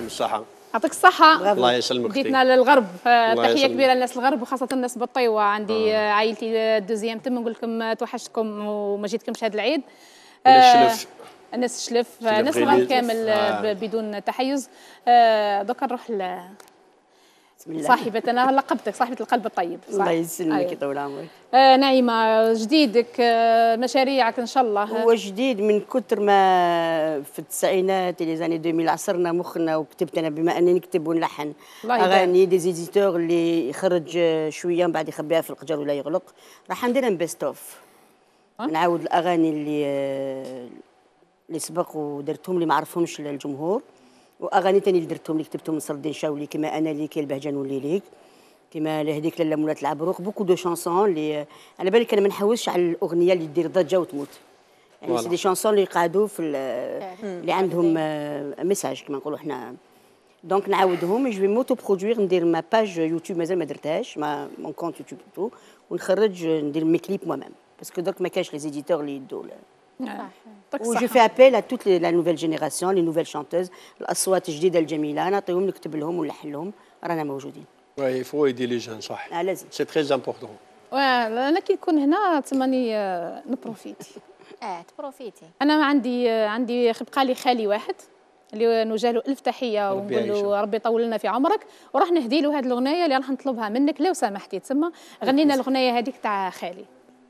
بالصحه. يعطيك الصحة. الله يسلمك. بديتنا للغرب، تحية يسلمك. كبيرة للناس الغرب وخاصة الناس بالطيوة. عندي عائلتي الدوزيام تم، نقول لكم توحشتكم وما جيتكمش هذا العيد. الشلف. الناس الشلف، الناس الغرب كامل بدون تحيز. دوكا نروح صاحبتنا، لقبتك صاحبة القلب الطيب. الله يسلمك يطول عمرك. نعيمة، جديدك مشاريعك ان شاء الله؟ هو جديد من كثر ما في التسعينات اللي زاني 2000 عصرنا مخنا وكتبت انا، بما اني نكتب ونلحن اغاني دي زيديتور اللي يخرج شويه من بعد يخبيها في القجر ولا يغلق. راح ندير ان بيست اوف، نعاود الاغاني اللي سبق ودرتهم اللي ما عرفهمش الجمهور، واغاني ثاني اللي درتهم اللي كتبتهم من صردين شاولي كما انا ليك يا البهجه نولي ليك، كما لهذيك لاله مولات العبروق. بوكو دو شانسون اللي على بالك انا ما نحوسش على الاغنيه اللي دير ضجه وتموت، يعني سي دي شانسون اللي يقعدوا في اللي عندهم ميساج كما نقولوا احنا. دونك نعاودهم جو موتو برودوير، ندير ما باج يوتيوب مازال ما درتهاش، مون كونت يوتيوب تو، ونخرج ندير مي كليب moi même باسكو درك ما كاينش لي زيديتور اللي يدوا. وجو في ابيل ا توت لا نوفيل جينيراسيون لي نوفيل شانتوز، الاصوات الجديده الجميله نعطيهم نكتب لهم ونلحن لهم، رانا موجودين. وي فو ايدي لي جون صح. لازم سي تري امبورطون. انا كي نكون هنا تماني نبروفيتي. تبروفيتي. انا عندي بقى لي خالي واحد اللي نوجه له الف تحيه ونقول له ربي يطول لنا في عمرك، وراح نهدي له هذه الاغنيه اللي راح نطلبها منك لو سمحتي. تسمى غني لنا الاغنيه هذيك تاع خالي.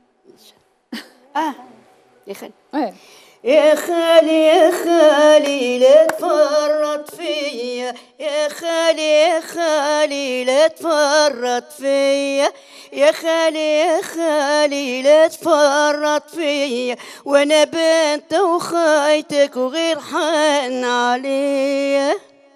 يا خالي. يا خالي يا خالي لا تفرط فيا، يا خالي يا خالي لا تفرط فيا، يا خالي يا خالي لا تفرط فيا، وانا بنت وخايتك وغير حن عليا.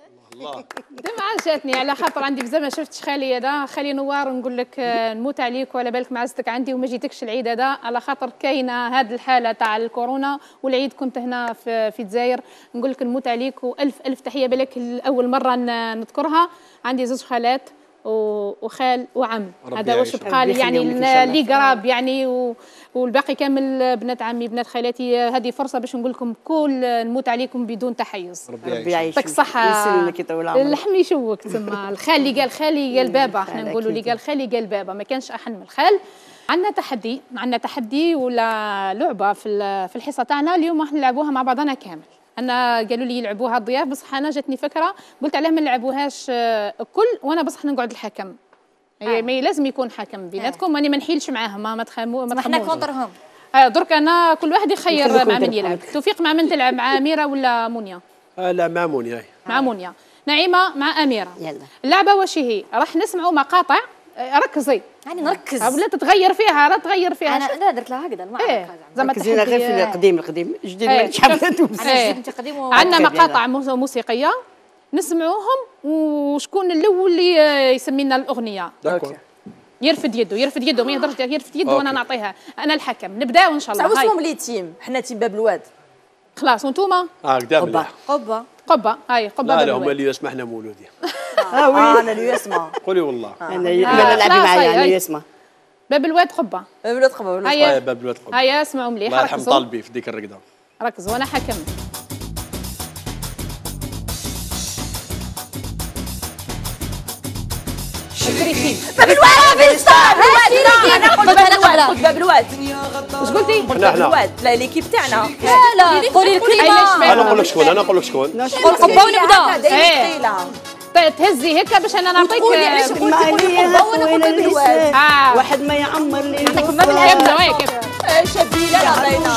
دمعة جاتني على خاطر عندي بزاف ما شفتش خالي هذا، خالي نوار نقول لك نموت عليك وعلى بالك معزتك عندي وما جيتكش العيد هذا على خاطر كاينه هذه الحاله تاع الكورونا والعيد كنت هنا في الجزائر. نقول لك نموت عليك والف الف تحيه، بالك اول مره نذكرها. عندي زوج خالات وخال وعم، هذا واش بقى لي يعني اللي قراب يعني والباقي كامل بنات عمي بنات خالاتي. هذه فرصه باش نقول لكم كل نموت عليكم بدون تحيز. ربي يعيشك يعطيك الصحه يسلمك يطول عمرك. اللحم يشوك تسمى الخال اللي قال خالي قال بابا، احنا نقولوا اللي قال خالي قال بابا، ما كانش احن من الخال. عندنا تحدي ولا لعبه في الحصه تاعنا اليوم راح نلعبوها مع بعضنا كامل. انا قالوا لي يلعبوها الضياف بصح انا جاتني فكره قلت علاه ما نلعبوهاش الكل وانا بصح نقعد الحكم. ما لازم يكون حكم بيناتكم، راني ما نحيلش معاهم ما تخموش. احنا كونترهم. درك انا كل واحد يخير مع من يلعب. توفيق مع من تلعب، مع اميره ولا منيا؟ لا مع منيا. مع منيا. نعيمه مع اميره. يلا اللعبه واش هي؟ راح نسمعوا مقاطع. ركزي يعني نركز ولا تتغير فيها، لا تغير فيها. انا درت لها هكذا ما زعما ركزينا غير في القديم الجديد ما تحبتوش. عندنا مقاطع موسيقيه نسمعوهم وشكون الاول اللي يسمي لنا الاغنيه. داكور. يرفد يده ما يهضرش، يرفد يده وانا نعطيها انا الحكم. نبداو ان شاء الله. هاي اسمهم لي تيم، حنا تيم باب الواد. خلاص وانتوما قدام قبه هاي قبه. لا هم اللي يسمحنا مولودي. انا اللي يسمع. قولي والله. انا نلعبي معايا انا يسمع. باب الواد قبه. باب الواد قبه. هيا باب الواد قبه. هيا اسمعوا مليح. الله يرحم طالبي في ديك الرقده. ركزوا وانا حكم. باب الواد ستار. انا قلت باب الواد. واش قلتي؟ باب الواد. لا ليكيب تاعنا. لا قولي الكلمه. انا نقول لك شكون قول قبه ونبدا. تهزي هكا باش انا نعطيك. قولي علاش قلتي قبه وانا قلت باب الواد. واحد ما يعمر لي نعطيكم ما بالهبله. شبيله عطينا.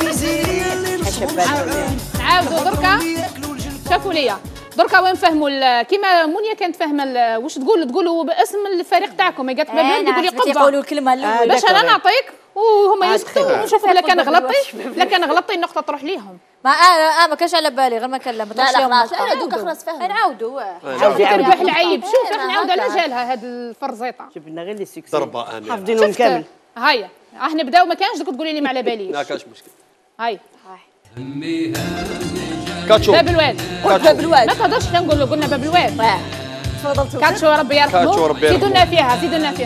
نعاودوا دركا شافوا ليا دركا وين فهموا كيما منيا كانت فاهمه واش تقولوا باسم الفريق تاعكم. قالت باب تقولي قبه يقولوا الكلمه الاولى باش انا نعطيك وهما يسكتوا ونشوفوا لا كان غلطتي النقطه تروح ليهم. ما كانش على بالي غير ما كلم. لا خلاص انا دوك خلاص فهمت. نعاودوا واحد العيب. شوف احنا نعاودوا على جالها هاد الفرزيطه. جبنا غير لي سوكسي ضربه امين حافظينهم كامل. هيا راح نبداو. ما كانش تقولي لي ما على باليش. لا كاش مشكل. هاي كاتشو. باب الواد. باب الواد. ما تقدرش نقولوا قلنا باب الواد. تفضلتوا. كاتشو ربي يرحمه. زيدونا فيها.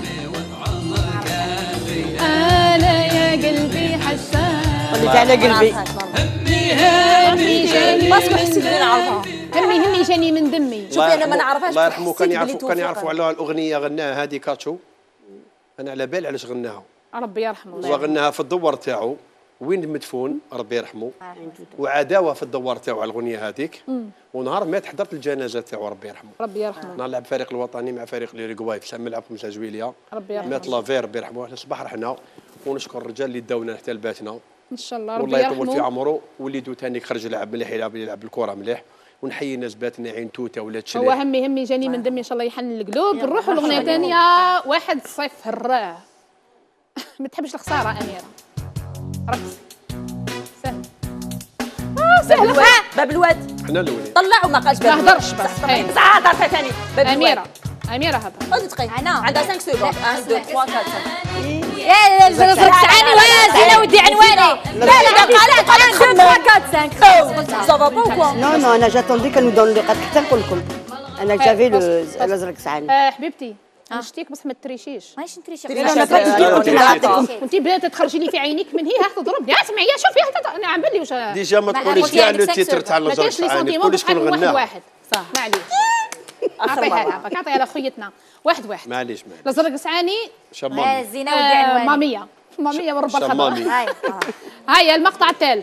انا يا قلبي حسان قلت على قلبي. باسكو حسيت بلي نعرفها. همي جاني من دمي. شوفي انا ما نعرفهاش. الله يرحمه كان يعرفوا على الاغنيه غناها هذه كاتشو. انا على بالي علاش غناها. ربي يرحمه. وغناها في الدوار تاعو وين مدفون ربي يرحمه. وعداوه في الدوار تاعو على الاغنيه هذيك. ونهار مات حضرت الجنازه تاعو ربي يرحمه. ربي يرحمه. نهار لعب فريق الوطني مع فريق ليريغواي في ملعب 5 جويليه. ربي يرحمه. مات لافير ربي يرحمه. على الصباح رحنا ونشكر الرجال اللي داونا حتى لباتنا. ان شاء الله ربي والله يرحمه. يطول في عمره. وليدو ثاني خرج يلعب مليح يلعب الكره مليح. ونحيي الناس باتنا عين توته ولا تشلي. هو همي جاني من دمي ان شاء الله يحنن القلوب. نروحوا لاغنيه ثانيه 1-0. ما تحبش الخساره اميره. ركز. سهل. سهل. باب الواد. حنا الاولين. طلعوا ما قالش باب ما هضرش بس. بصح هضرتها ثاني. اميره هضر. خذ دقيقه. عندها 5 سكوند. 1 2 3 4 5. يا عني وازينه ودي عنواني. لا قالت 2 3 4 5. صافا با كوا. نو انا جاتوندي كانوا يدونوا لي حتى نقول لكم. انا جافي الازرق سعاني. حبيبتي نشتيك بس ما تريشيش. ماشي نتريشي. وانت بدات تخرجي لي في عينيك من هي تضربني. اسمعي شوفي انا عم بالي واش ديجا ما تقوليش كاع لو تيتر تاع الازرق سعاني تقولي شكون غناها. واحد صح معليش. اعطيها لها اعطيها لخويتنا 1-1. معليش الازرق سعاني. شمامي. زينه ودي عنواني. ماميه ورب الخضر. شمامي. هاي المقطع الثالث.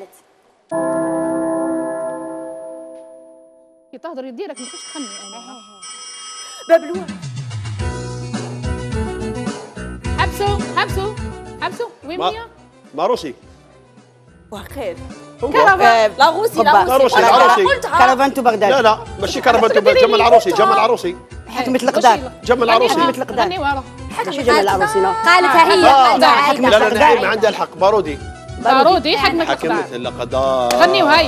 كي تهضري ديرك ما تخش تخمي انا. باب الواد. حبسوا وين هي؟ ماروسي. وخير. كرفان. لاغوسي. كرفانتو بغداد. لا ماشي كرفانتو جمال العروسي. حكمة القدار. جمال العروسي. حكمة القدار. حكمة جمال العروسي. قالتها هي. لا نعيمة عندها الحق. بارودي حكمة القدار. غنيو هاي.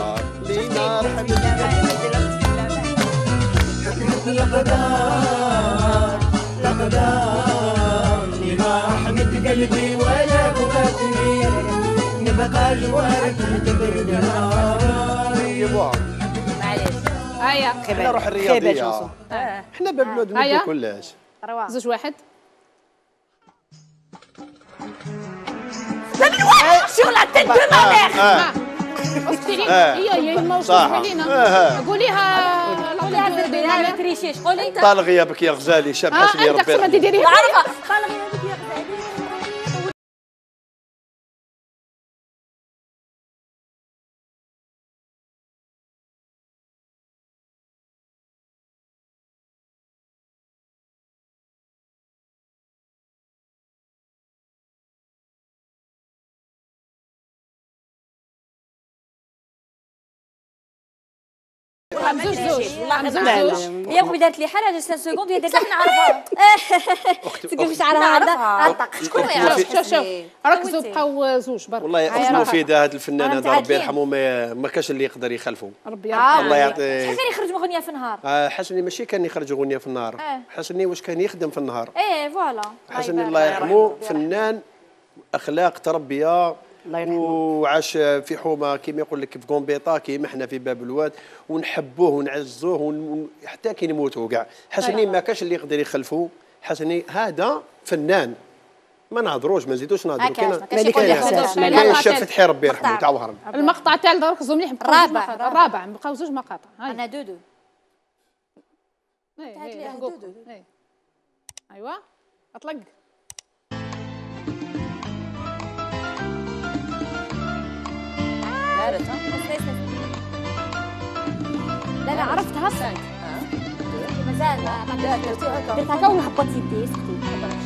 رحمة قلبي ولا بغتني نبقى جوارك معليش. هيا احنا نروح الرياضية. احنا باب الواد ندير كلش. 2-1. باب الواد sur la tête de ma mère. هي موصوفة لينا. قوليها ما تريشيش. قولي انت. طال غيابك يا غزالي شاب حسني ربي يرحمه. عارفة طال غيابك يا غزالي. هي خويا دارت لي حاله 5 سكوند وهي دارت لي نعرفها. تقول مش عارفها. شكون شوف ركزوا بقاو زوج برك. والله اخت مفيده هذا الفنان هذا ربي يرحمه ما كاش اللي يقدر يخلفه. ربي يرحمه. الله يعطيه. شحال كان يخرج اغنيه في النهار؟ حسني ماشي كان يخرج اغنيه في النهار. حسني واش كان يخدم في النهار. فوالا. حسني الله يرحمه فنان اخلاق تربيه. وعاش في حومه كيما يقول لك في كومبيطا كيما احنا في باب الواد ونحبوه ونعزوه حتى كي نموتوا كاع. حسني ما كاش اللي يقدر يخلفوه. حسني هذا فنان ما نهضروش ما نزيدوش نهضروا. كاين الشاب فتحي ربي يرحمه تاع وهرب. المقطع الثالث ركزوا مليح. الرابع بقاو زوج مقاطع. انا دودو. ايوا اطلق. لا عرفتها اصلا. مازال ما درت هكا وهبط يدي. اسكتي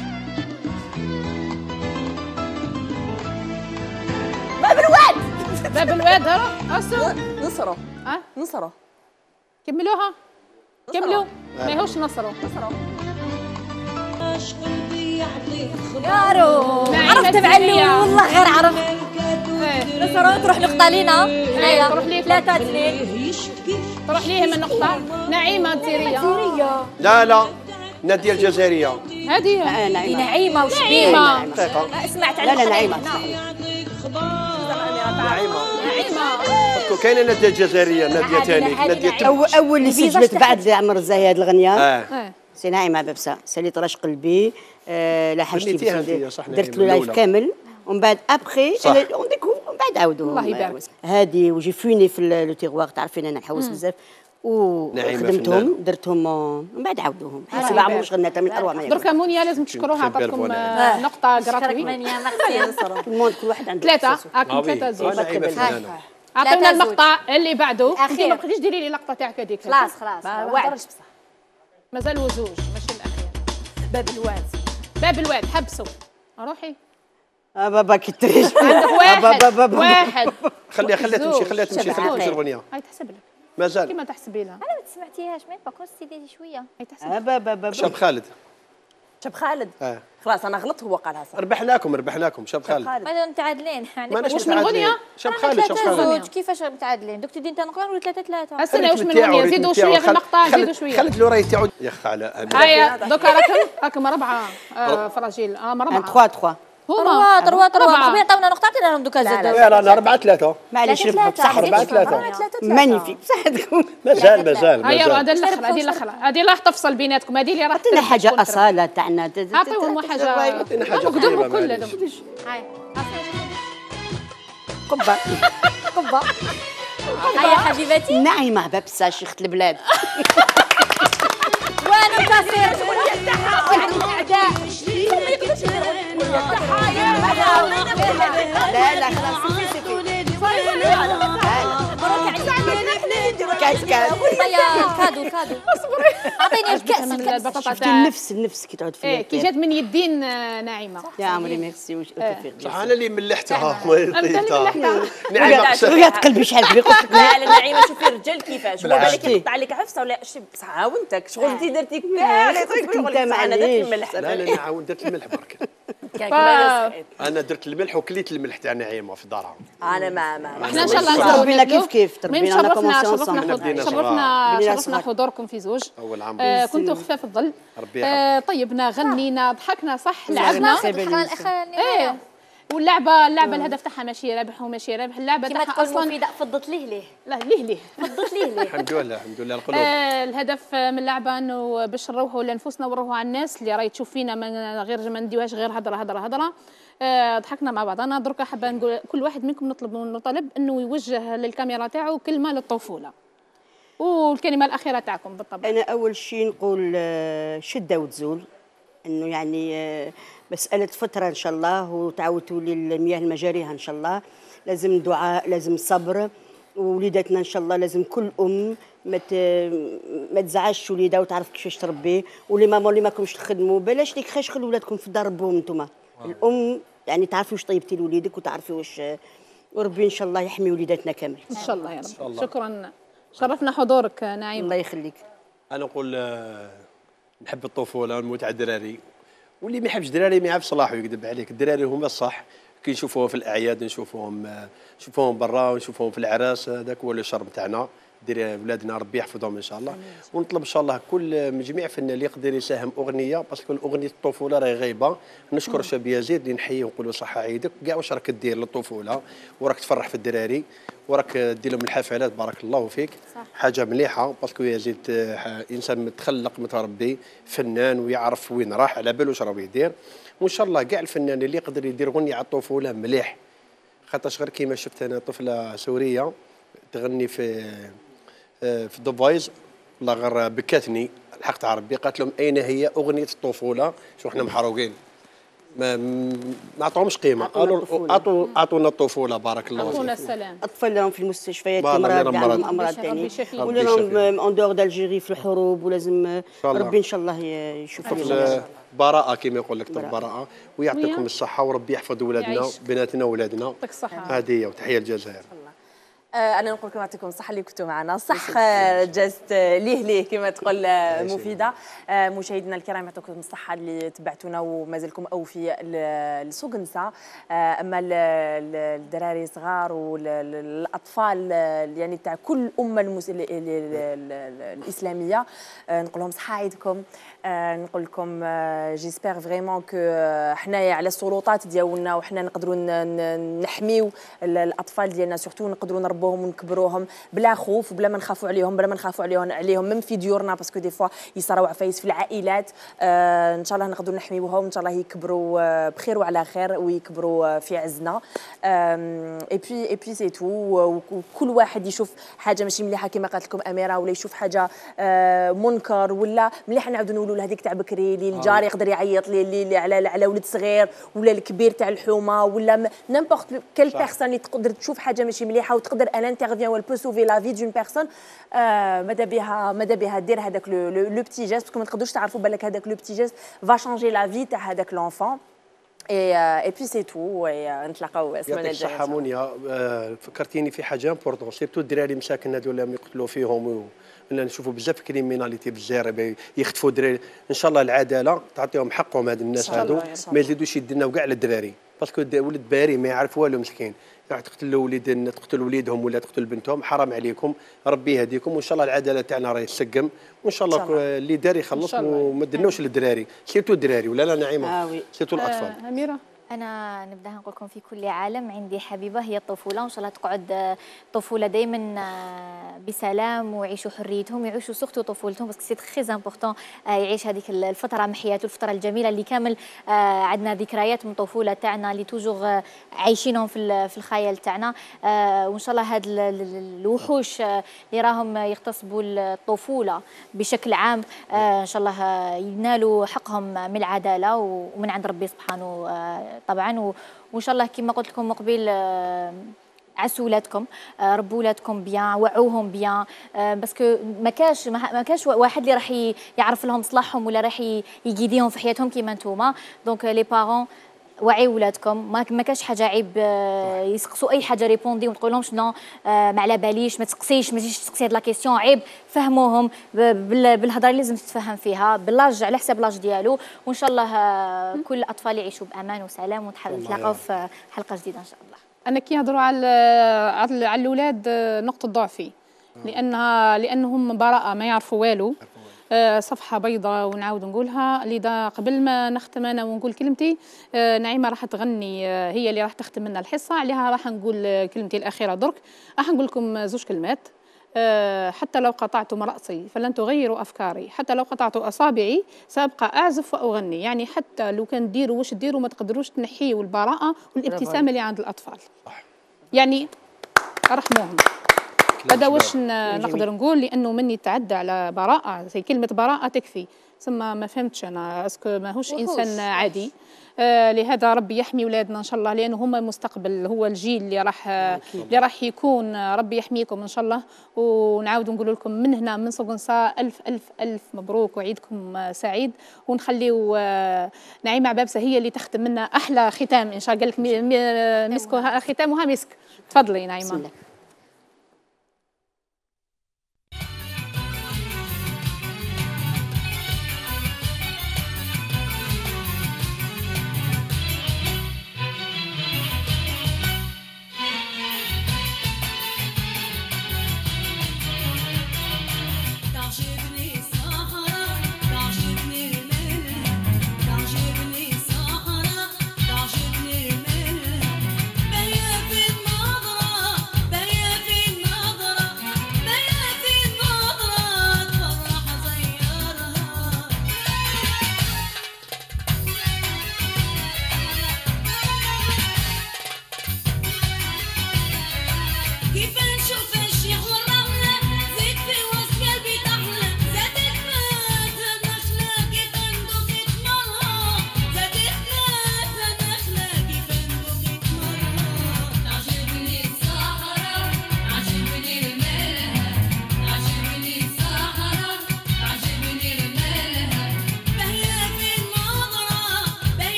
باب الواد هرا نصروا كملوها. كملوا ماهوش نصروا. يارو عرفت بعلو والله غير عرفت. نصروا تروح نقطة لينا. هنايا 3-2. تروح ليهم النقطة. نعيمة الجزائرية. لا نادية الجزائرية. هذه نعيمة وشبيبة. سمعت على نعيمة. كاينه ناديه الجزائريه ناديه ثاني ناديه اول اللي سجلت بعد عمر الزاهي هذه الاغنيه سي نعيمه بابسه ساليت راش قلبي لاحظت درت له لايف كامل ومن بعد ابخي ومن بعد عاودوا الله يبارك. هذه وجي فيني في لو تيغوار تعرفين انا نحوس بزاف وخدمتهم درتهم من بعد عاودوهم حسب عمرو شغلنا من اروع ما يكون. دركا مونيا لازم تشكروها عطاتكم نقطه جراتوي. كل واحد عنده ثلاثه هاكم ثلاثه زوج. عطينا المقطع اللي بعده. انت ما تقدريش ديري لي اللقطه تاعك هذيك. خلاص واعد مازال وزوج ماشي الاخير. باب الواد حبسوا روحي. بابا كتريش عندك واحد خليها تمشي خليها تمشي الاغنيه. هاي تحسب لك مازال كيما تحسبي لها. انا ما سمعتيهاش مي با كنت سيدي شويه. هاي تحسب شاب خالد. خلاص انا غلطت هو قالها صح. ربحناكم شاب خالد. ماذا متعادلين؟ واش من غنيه؟ شاب خالد كيفاش متعادلين؟ دوك تدين تنقول ولا 3-3. استنى واش من غنيه؟ زيدوا شويه في المقطع زيدوا شويه. خلت الوراي تاعو يخ على هيا دوكا راكم ربعه فراجيل مربعه 3 هما 3 يعطيونا نقطه عطينا لهم دوكا زاد. لا انا 4-3 معليش بصح 4-3 مانيفيك بصح تكون مازال هيا هذا الاخر هذه لا تفصل بيناتكم هذه اللي راح عطينا حاجه اصاله تاعنا اعطيوهم حاجه قدروا كلهم. هاي قبه هيا حبيبتي نعيمه بابسه شيخة البلاد. وانا كاسير شغل يفتحها يعني الاعداء لا خلاص كاس كادو اصبري اعطيني الكاس. النفس كي تعود في كي جات من يدين نعيمه يا عمري ميرسي واش صح انا اللي ملحتها نعيمه قلبي شحال كبير قلت لا نعيمه شوفي الرجال كيفاش هو بالك يقطع عليك عفسه ولا شي بصح عاونتك شغل انت درتي كاع انا درت الملح. لا انا عاون درت الملح برك. انا درت الملح وكليت الملح تاع نعيمه في دارها. انا ما احنا ان شاء الله تربينا كيف تربينا شرفنا حضوركم في زوج. اول عام كنتوا خفاف الظل. طيبنا غنينا ضحكنا صح لعبنا. واللعبه الهدف تاعها ماشي رابح وماشي رابح. اللعبه تاعها اصلا مفيده فضت ليه لا ليه فضت ليه الحمد لله القلوب. الهدف من اللعبه انه باش نروحوا لانفسنا ونروحوا على الناس اللي راهي تشوف فينا غير ما نديوهاش غير هضره. ضحكنا مع بعضنا. دركا حابه نقول كل واحد منكم نطلب انه يوجه للكاميرا تاعو كلمه للطفوله والكلمه الاخيره تاعكم بالطبع. انا اول شيء نقول شده وتزول انه يعني مساله فتره ان شاء الله وتعاودوا للمياه المجاريها ان شاء الله. لازم دعاء لازم صبر ووليداتنا ان شاء الله لازم كل ما تزعجش وليدها وتعرف كيفاش تربي. واللي ماكمش تخدموا بلاش ليك خاش خلوا ولادكم في الدار ربوهم انتم. الام يعني تعرفي واش طيبتي لوليدك وتعرفي واش وربي ان شاء الله يحمي وليداتنا كامل ان شاء الله يا رب. شكرا شرفنا حضورك نعيم. الله يخليك. انا نقول نحب الطفوله والمتعه الدراري واللي ما يحبش الدراري ما يعرف صلاحه يكذب عليك. الدراري هما الصح كي نشوفوهم في الاعياد نشوفوهم برا ونشوفوهم في العراس. هذاك هو الشرب تاعنا. ولادنا ربي يحفظهم ان شاء الله. ونطلب ان شاء الله كل جميع فنان اللي يقدر يساهم اغنيه باسكو اغنيه الطفوله راهي غايبه. نشكر الشاب يزيد اللي نحييه ونقول له صحه عيدك كاع واش راك دير للطفوله وراك تفرح في الدراري وراك دير لهم الحفلات. بارك الله فيك صح. حاجه مليحه باسكو يزيد انسان متخلق متربي فنان ويعرف وين راح على باله واش راه يدير. وان شاء الله كاع الفنان اللي يقدر يدير غنيه على الطفوله مليح. خاطرش غير كيما شفت انا طفله سوريه تغني في ذا فويس والله غير بكاتني الحق تاع ربي. قالت لهم اين هي اغنيه الطفوله؟ شو احنا محروقين ما عطوهمش قيمه. قالوا اعطونا الطفوله. بارك الله فيك. اعطونا السلام. اطفال لهم في المستشفيات مرض عندهم امراض ثاني ولا لهم اون دور دالجيري في الحروب ولازم ربي ان شاء الله يشوفوا براءه كما يقول لك طب براءه ويعطيكم الصحه وربي يحفظ ولادنا بناتنا وولادنا. يعطيك الصحه. هذه هي وتحيه الجزائر. انا نقول لكم يعطيكم الصحه اللي كنتوا معنا صح جازت ليه كما تقول مفيده. مشاهدينا الكرام يعطيكم الصحه اللي تبعتونا ومازالكم اوفي لسوق النساء. اما الدراري صغار والاطفال يعني تاع كل امه الاسلاميه نقول لهم صحه عيدكم. نقول لكم جيسبر فريمون كو حنايا على السلطات ديالنا وحنا نقدروا نحميو الاطفال ديالنا سورتو نقدروا نربوهم ونكبروهم بلا خوف وبلا ما نخافوا عليهم، بلا ما نخافوا عليهم من في ديورنا، باسكو دي فوا يصراو عفايس في العائلات. ان شاء الله نقدروا نحميوهم، ان شاء الله يكبروا بخير وعلى خير ويكبروا في عزنا. اي بي سي تو، وكل واحد يشوف حاجه ماشي مليحه كما قالت لكم اميره، ولا يشوف حاجه منكر، ولا مليح نعاودوا نقولوا له هذيك تاع بكري اللي الجار يقدر يعيط لي على ولد صغير، ولا الكبير تاع الحومه، ولا نيمبورت كيل بيرسون اللي تقدر تشوف حاجه ماشي مليحه وتقدر ان انترفيان ولا بو سوفي لا في دون بيرسون. ماذا بها دير هذاك لو بتي جيست، باسكو ما تقدروش تعرفوا بالك هذاك لو بتي جيست فا شانجي لا في تاع هذاك لونفون. اي بي سي تو، نتلاقاو السمانه الجايه. يعطيك الصحه منيا. فكرتيني في حاجه امبورطون، سيرتو الدراري مساكن هذو اللي يقتلوا فيهم، ولا نشوفوا بزاف كريميناليتي بالجزائر يخطفوا الدراري. ان شاء الله العداله تعطيهم حقهم هاد الناس هادو، ما يزيدوش يدينا كاع الدراري، باسكو ولد باري ما يعرف والو مسكين، تقتل وليدهم ولا تقتل بنتهم، حرام عليكم. ربي يهديكم، وان شاء الله العداله تاعنا راهي تسقم، وان شاء الله اللي دار يخلص، وما دناوش للدراري، سيرتو الدراري ولا لا نعيمه، سيرتو الاطفال. اميره، أنا نبدأ نقول لكم في كل عالم عندي حبيبة هي الطفولة، وإن شاء الله تقعد الطفولة دايما بسلام ويعيشوا حريتهم، يعيشوا سورتو طفولتهم، باسكو سي تري امبورطون يعيش هذيك الفترة من حياته، الفترة الجميلة اللي كامل عندنا ذكريات من الطفولة تاعنا اللي توجور عايشينهم في الخيال تاعنا. وإن شاء الله هاد الوحوش اللي راهم يغتصبوا الطفولة بشكل عام إن شاء الله ينالوا حقهم من العدالة ومن عند ربي سبحانه طبعا. وان شاء الله كما قلت لكم مقبل عسوا ولادكم، ربوا ولادكم بيان، وعوهم بيان، باسكو ما كاش واحد اللي راح يعرف لهم صلاحهم ولا راح يقيديهم في حياتهم كيما نتوما. دونك لي بارون وعي ولادكم، ما كاش حاجه عيب يسقسوا اي حاجه ريبوندي وتقول لهمش نو ما على باليش، ما تسقسيش، ما تجيش تسقسي هاد لا كيسيون، عيب فهموهم بالهضره اللي لازم تتفهم فيها باللاج على حساب لاج ديالو. وان شاء الله كل الاطفال يعيشوا بامان وسلام، ونتلاقاو في حلقه جديده ان شاء الله. انا كي نهضروا على الاولاد نقطه ضعفي، لانهم براءه ما يعرفوا والو، صفحه بيضاء. ونعاود نقولها لذا قبل ما نختم انا ونقول كلمتي، نعيمه راح تغني، هي اللي راح تختم لنا الحصه، عليها راح نقول كلمتي الاخيره درك. راح نقول لكم زوج كلمات. حتى لو قطعتم رأسي فلن تغيروا أفكاري، حتى لو قطعت أصابعي سأبقى أعزف وأغني. يعني حتى لو كان ديروا واش ديروا ما تقدروش تنحيوا البراءة والابتسامة اللي عند الأطفال. يعني رحموهم. هذا واش نقدر نقول، لأنه من يتعدى على براءة، زي كلمة براءة تكفي. ثم ما فهمتش أنا اسكو ماهوش إنسان عادي. لهذا ربي يحمي ولادنا ان شاء الله، لانه هما المستقبل، هو الجيل اللي راح يكون. ربي يحميكم ان شاء الله. ونعاود نقول لكم من هنا من سوغنسا الف الف الف مبروك وعيدكم سعيد. ونخليو نعيمه عبابسه هي اللي تختم منا احلى ختام ان شاء الله. قال لك مسكوها ختامها مسك. تفضلي نعيمه. تعجبني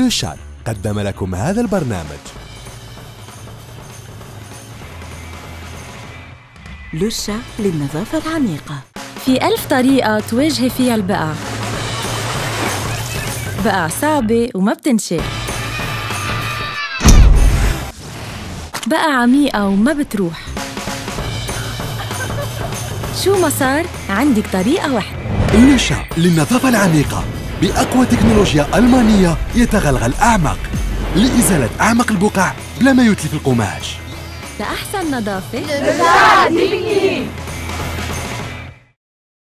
لوشا قدم لكم هذا البرنامج. لوشا للنظافة العميقة. في 1000 طريقة تواجهي فيها البقع. بقع صعبة وما بتنشال، بقع عميقة وما بتروح. شو ما صار عندك طريقة واحدة. لوشا للنظافة العميقة بأقوى تكنولوجيا ألمانية يتغلغل أعمق لإزالة أعمق البقع بلا ما يتلف القماش. لأحسن نظافة لوشا